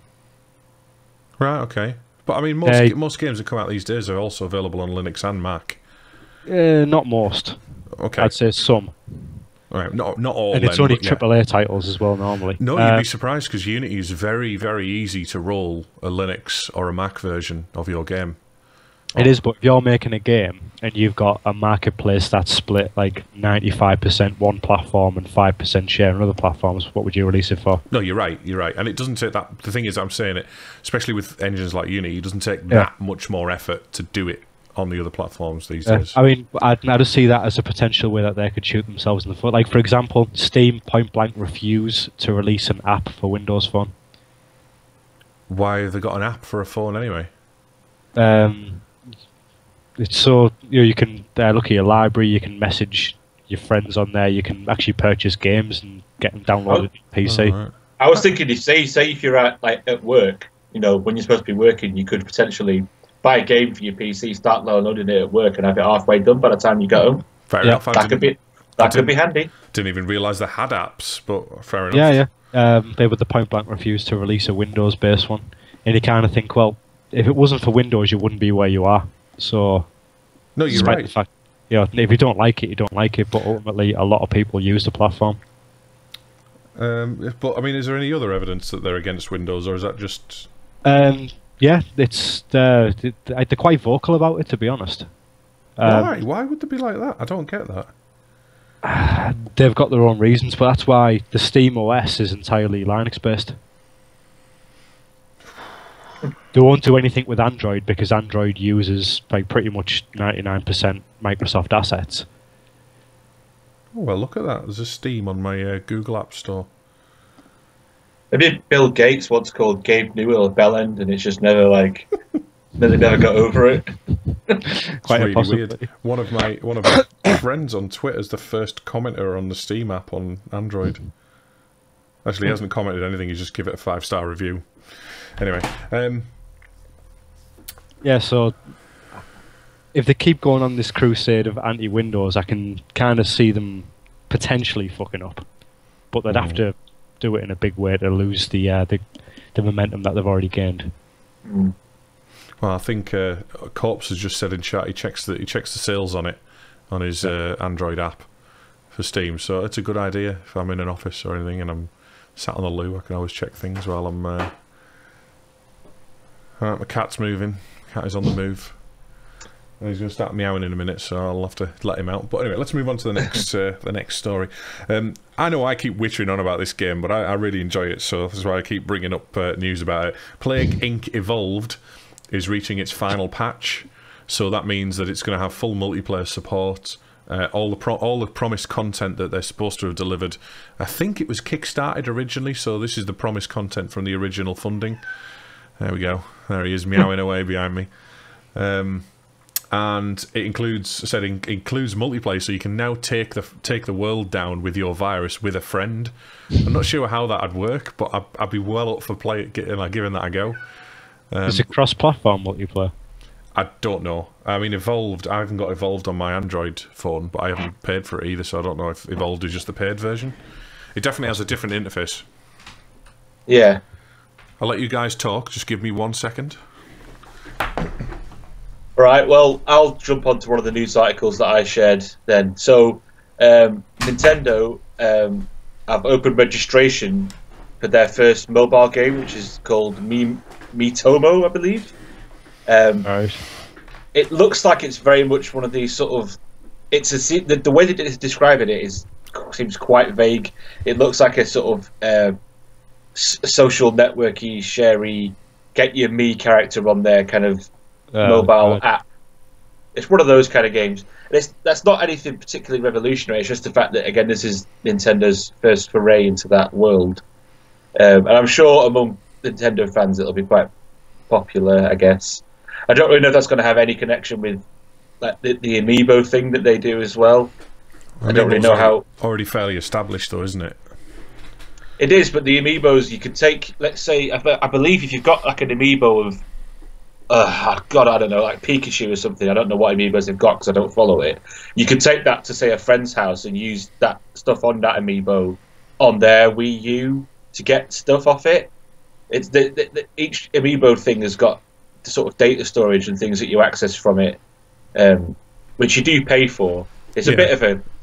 Right. Okay. But I mean, most uh, most games that come out these days are also available on Linux and Mac. Uh, not most. Okay. I'd say some. All right, not not all. And then, it's only but yeah. triple A titles as well normally. No, you'd Uh, be surprised because Unity is very, very easy to roll a Linux or a Mac version of your game. It is, but if you're making a game and you've got a marketplace that's split like ninety-five percent one platform and five percent share on other platforms, what would you release it for? No, you're right, you're right. And it doesn't take that... The thing is, I'm saying it, especially with engines like Unity, it doesn't take Yeah. that much more effort to do it on the other platforms these Uh, days. I mean, I'd, I just see that as a potential way that they could shoot themselves in the foot. Like, for example, Steam point blank refuse to release an app for Windows Phone. Why have they got an app for a phone anyway? Um, it's so you know, you can uh, look at your library, you can message your friends on there, you can actually purchase games and get them downloaded on your P C. Oh, right. I was thinking, if say say if you're at like at work, you know, when you're supposed to be working, you could potentially buy a game for your P C, start downloading it at work, and have it halfway done by the time you get home. Fair Yeah, enough. I That could didn't, be that I could be didn't- handy. didn't even realise they had apps, but fair enough. Yeah, yeah. Um, they would the point blank refuse to release a Windows-based one, and you kind of think, well, if it wasn't for Windows, you wouldn't be where you are. So, No, you're despite right. the fact, you know, if you don't like it, you don't like it. But ultimately, a lot of people use the platform. Um, if- but, I mean, is there any other evidence that they're against Windows, or is that just... Um, yeah, it's uh, they- they're quite vocal about it, to be honest. Um, Why? Why would they be like that? I don't get that. They've got their own reasons, but that's why the Steam O S is entirely Linux-based. They won't do anything with Android because Android uses like pretty much ninety-nine percent Microsoft assets. Oh, well, look at that. There's a Steam on my uh, Google App Store. Maybe Bill Gates once called Gabe Newell a bellend, and it's just never like they never got over it. Quite a really possibility. weird. One of my one of my friends on Twitter is the first commenter on the Steam app on Android. Actually, he hasn't commented anything. He's just give it a five star review. Anyway, um, Yeah, so if they keep going on this crusade of anti-Windows, I can kind of see them potentially fucking up. But they'd have to do it in a big way to lose the uh, the, the momentum that they've already gained. Mm. well, I think uh, Corpse has just said in chat he checks the he checks the sales on it on his uh, Android app for Steam. So it's a good idea if I'm in an office or anything and I'm sat on the loo. I can always check things while I'm. Uh... Alright, my cat's moving. Cat is on the move. And he's going to start meowing in a minute, so I'll have to let him out. But anyway, let's move on to the next uh, the next story. Um, I know I keep wittering on about this game, but I, I really enjoy it, so this is why I keep bringing up uh, news about it. Plague Incorporated. Evolved is reaching its final patch, so that means that it's going to have full multiplayer support. Uh, all the pro all the promised content that they're supposed to have delivered. I think it was kickstarted originally, so this is the promised content from the original funding. There we go. There he is meowing away behind me. Um, and it includes, said, in, includes multiplayer, so you can now take the take the world down with your virus with a friend. I'm not sure how that'd work, but I'd, I'd be well up for play, getting, like, giving that a go. Um, Is it cross-platform multiplayer? I don't know. I mean, Evolved, I haven't got Evolved on my Android phone, but I haven't paid for it either, so I don't know if Evolved is just the paid version. It definitely has a different interface. Yeah. I'll let you guys talk. Just give me one second. Right, well, I'll jump onto one of the news articles that I shared then. So, um, Nintendo um, have opened registration for their first mobile game, which is called Mi Miitomo, I believe. Um, Right. It looks like it's very much one of these sort of... It's a the, the way that it's describing it is seems quite vague. It looks like a sort of uh, social networky, sharey, get your me character on there kind of Uh, mobile uh, app. It's one of those kind of games. And it's, that's not anything particularly revolutionary. It's just the fact that, again, this is Nintendo's first foray into that world. Um, and I'm sure among Nintendo fans it'll be quite popular, I guess. I don't really know if that's going to have any connection with like the, the amiibo thing that they do as well. I, I don't really know how... Already fairly established, though, isn't it? It is, but the amiibos, you could take, let's say, I, I believe if you've got like an amiibo of Uh, God, I don't know, like Pikachu or something. I don't know what amiibos they've got because I don't follow it. You could take that to, say, a friend's house and use that stuff on that amiibo on their Wii U to get stuff off it. It's the, the, the, each amiibo thing has got the sort of data storage and things that you access from it, um, which you do pay for. It's a Yeah. bit of a it's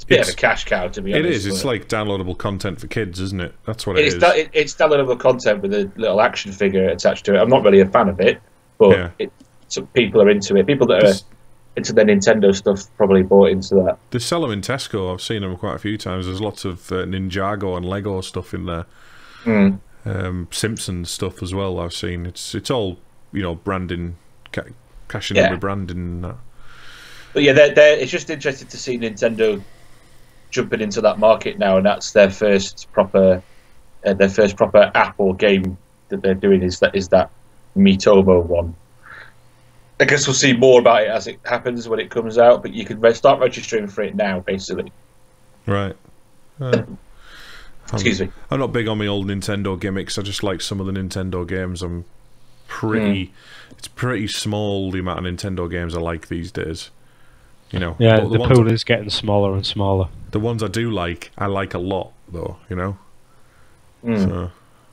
bit it's, of a cash cow, to be it honest. It is. It's like downloadable content for kids, isn't it? That's what it, it is. is. Da- it, it's downloadable content with a little action figure attached to it. I'm not really a fan of it, but yeah. it, some people are into it. People that This, are into the Nintendo stuff probably bought into that. They sell them in Tesco. I've seen them quite a few times. There's lots of uh, Ninjago and Lego stuff in there. Mm. Um, Simpsons stuff as well. I've seen. It's it's all, you know, branding, ca cashing Yeah. in with branding and that. But yeah, they're, they're, it's just interesting to see Nintendo jumping into that market now, and that's their first proper, uh, their first proper app or game that they're doing is that is that Miitomo one. I guess we'll see more about it as it happens when it comes out, but you can re start registering for it now, basically. Right. Uh, Excuse I'm, me. I'm not big on my old Nintendo gimmicks. I just like some of the Nintendo games. I'm pretty. Mm. It's pretty small the amount of Nintendo games I like these days. You know. Yeah, the, the ones pool I, is getting smaller and smaller. The ones I do like, I like a lot, though. You know. Mm. So.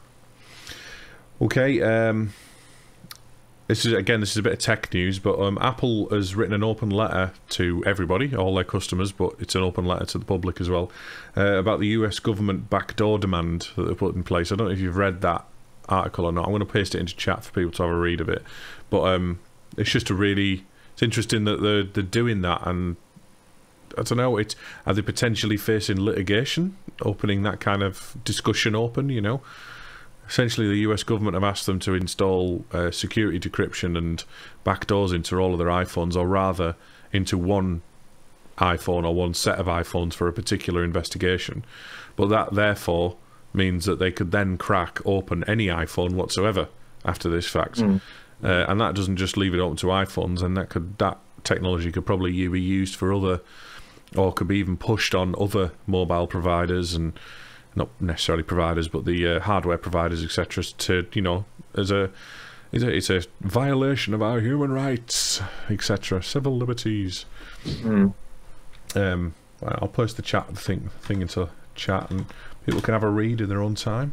Okay. Um. This is again. This is a bit of tech news, but um, Apple has written an open letter to everybody, all their customers, but it's an open letter to the public as well, uh, about the U S government backdoor demand that they put in place. I don't know if you've read that article or not. I'm going to paste it into chat for people to have a read of it. But um, it's just a really, it's interesting that they're they're doing that, and I don't know. It are they potentially facing litigation, opening that kind of discussion open? You know. Essentially, the U S government have asked them to install uh, security decryption and backdoors into all of their iPhones, or rather into one iPhone or one set of iPhones for a particular investigation. But that, therefore, means that they could then crack open any iPhone whatsoever after this fact. Mm. Uh, and that doesn't just leave it open to iPhones, and that could that technology could probably be used for other, or could be even pushed on other mobile providers and not necessarily providers, but the uh, hardware providers, et cetera. To you know, as a it's, a it's a violation of our human rights, et cetera. Civil liberties. Mm. Um, I'll post the chat thing thing into chat, and people can have a read in their own time.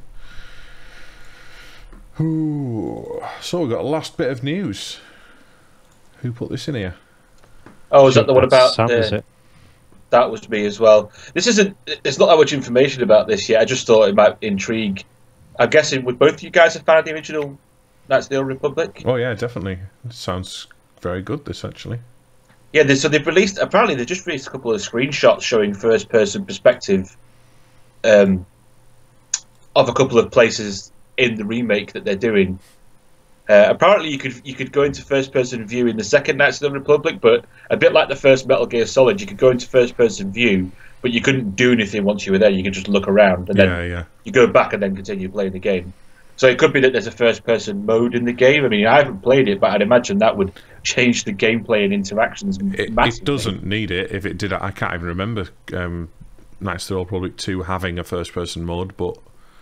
Ooh. So we've got a last bit of news. Who put this in here? Oh, is that the one about? Sam, uh, is it? That was me as well. This isn't. There's not that much information about this yet. I just thought it might intrigue. I'm guessing would both of you guys have found the original Knights of the Old Republic? Oh yeah, definitely. It sounds very good. This actually. Yeah. They, so they've released. Apparently, they just released a couple of screenshots showing first-person perspective um, of a couple of places in the remake that they're doing. Uh, apparently, you could you could go into first-person view in the second Knights of the Republic, but a bit like the first Metal Gear Solid, you could go into first-person view, but you couldn't do anything once you were there. You could just look around, and yeah, then yeah. you go back and then continue playing the game. So it could be that there's a first-person mode in the game. I mean, I haven't played it, but I'd imagine that would change the gameplay and interactions it, massively. It doesn't need it. If it did, I can't even remember um, Knights of the Old Republic two having a first-person mode, but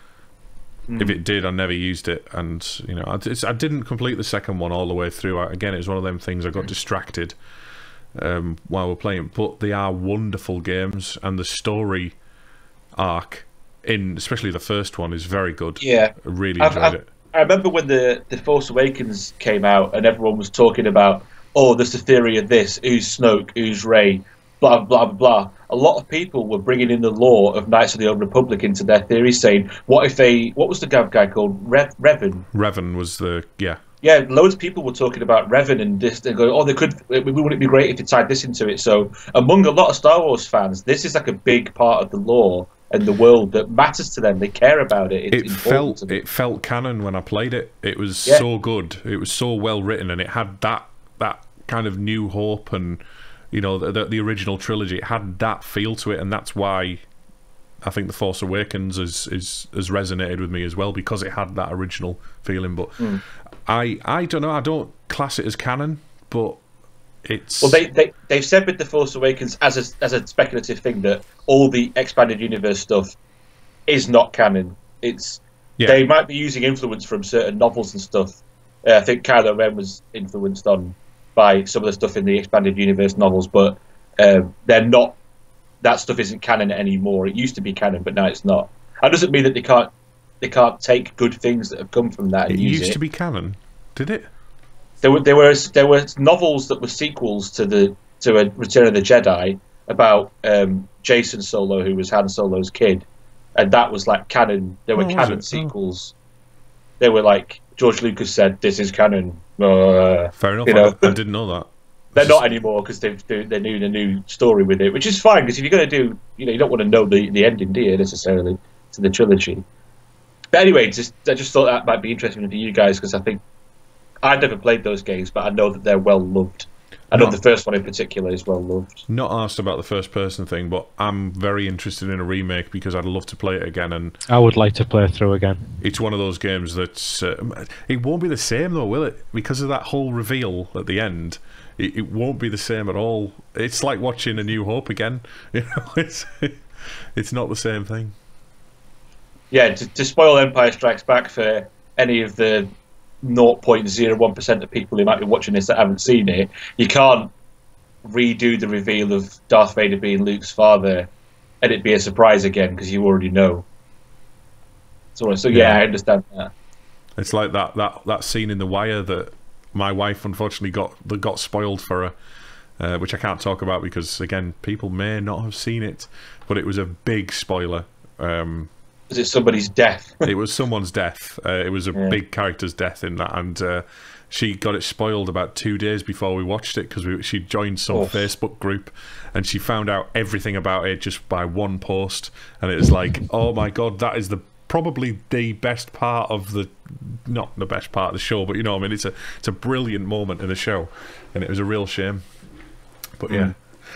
if it did, I never used it, and you know, I, it's, I didn't complete the second one all the way through. I, again, it was one of them things I got distracted um, while we're playing. But they are wonderful games, and the story arc, in especially the first one, is very good. Yeah, I really I've, enjoyed I've, it. I remember when the the Force Awakens came out, and everyone was talking about, oh, there's the theory of this, who's Snoke, who's Rey, blah blah blah blah. A lot of people were bringing in the lore of Knights of the Old Republic into their theories, saying, "What if they? What was the Gav guy called? Rev, Revan? Revan was the yeah. Yeah, loads of people were talking about Revan and this. They go, oh, they could. Wouldn't it be great if they tied this into it? So, among a lot of Star Wars fans, this is like a big part of the lore and the world that matters to them. They care about it. It's it felt it felt canon when I played it. It was yeah. so good. It was so well written, and it had that that kind of New Hope and. You know, the, the original trilogy, it had that feel to it, and that's why I think The Force Awakens is, is, has resonated with me as well, because it had that original feeling. But mm. I I don't know, I don't class it as canon, but it's... Well, they, they, they've said with The Force Awakens, as a, as a speculative thing, that all the expanded universe stuff is not canon. It's yeah. They might be using influence from certain novels and stuff. Uh, I think Kylo Ren was influenced on... by some of the stuff in the expanded universe novels, but uh, they're not. That stuff isn't canon anymore. It used to be canon, but now it's not. That doesn't mean that they can't. They can't take good things that have come from that. And it use used it. to be canon, did it? There were there were there were novels that were sequels to the to a Return of the Jedi, about um, Jason Solo, who was Han Solo's kid, and that was like canon. There were Oh, was canon it? sequels. They were like George Lucas said, "This is canon." Uh, Fair enough. You I, know, I didn't know that. they're not anymore because they've they, they're doing a new story with it, which is fine because if you're going to do, you know, you don't want to know the the ending, do you, necessarily to the trilogy. But anyway, just I just thought that might be interesting for you guys because I think I've never played those games, but I know that they're well loved. I know Not- the first one in particular is well loved. Not asked about the first person thing, but I'm very interested in a remake because I'd love to play it again. And I would like to play through again. it's one of those games that's uh, it won't be the same though, will it? Because of that whole reveal at the end, it, it won't be the same at all. It's like watching A New Hope again. You know, it's it's not the same thing. Yeah, to, to spoil Empire Strikes Back for any of the zero point zero one percent of people who might be watching this that haven't seen it, you can't redo the reveal of Darth Vader being Luke's father and it be a surprise again because you already know. So, so yeah, Yeah. I understand that. It's like that that that scene in The Wire that my wife unfortunately got that got spoiled for her, uh, which I can't talk about because again, people may not have seen it, but it was a big spoiler. Um, Is it somebody's death? it was someone's death. Uh, it was a Yeah. big character's death in that, and uh, she got it spoiled about two days before we watched it because we, she joined some Oh. Facebook group, and she found out everything about it just by one post, and it was like, oh my god, that is the probably the best part of the, not the best part of the show, but you know, what I mean, it's a it's a brilliant moment in the show, and it was a real shame. But yeah.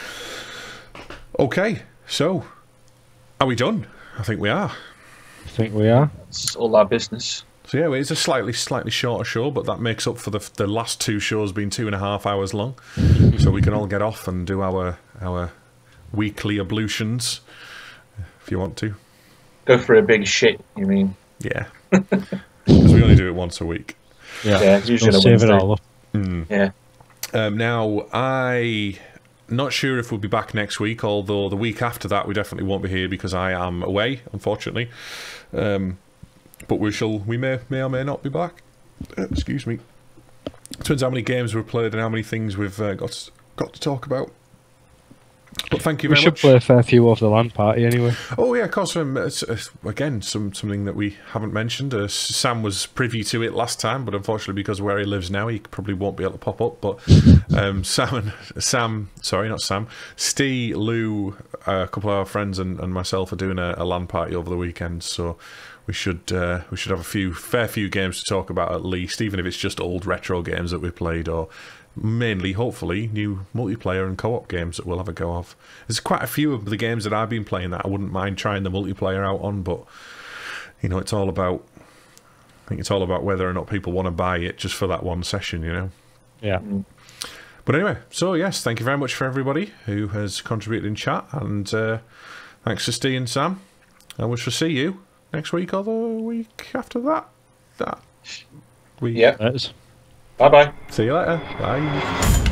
Okay, so are we done? I think we are. I think we are. It's all our business. So yeah, it's a slightly slightly shorter show, but that makes up for the the last two shows being two and a half hours long, so we can all get off and do our our weekly ablutions if you want to. Go for a big shit, you mean? Yeah, because we only do it once a week. Yeah, Yeah, usually we'll on a save it Wednesday. all up. Yeah. Um, now I. Not sure if we'll be back next week, although the week after that we definitely won't be here because I am away, unfortunately. Um, but we shall, we may, may or may not be back. Uh, excuse me. Depends how many games we've played and how many things we've uh, got got to talk about. But thank you We very should much. play a fair few of the land party anyway. Oh yeah, of course. Um, it's, uh, again, some something that we haven't mentioned. Uh, Sam was privy to it last time, but unfortunately, because of where he lives now, he probably won't be able to pop up. But um, Sam and Sam, sorry, not Sam, Ste, Lou, uh, a couple of our friends, and, and myself are doing a, a LAN party over the weekend. So we should uh, we should have a few fair few games to talk about at least, even if it's just old retro games that we played or. Mainly, hopefully, new multiplayer and co-op games that we'll have a go of. There's quite a few of the games that I've been playing that I wouldn't mind trying the multiplayer out on, but you know, it's all about. I think it's all about whether or not people want to buy it just for that one session, you know. Yeah. But anyway, so yes, thank you very much for everybody who has contributed in chat, and uh, thanks to Ste and Sam, and we shall see you next week or the week after that. That week. Yeah. That is. Bye bye. See you later. Bye.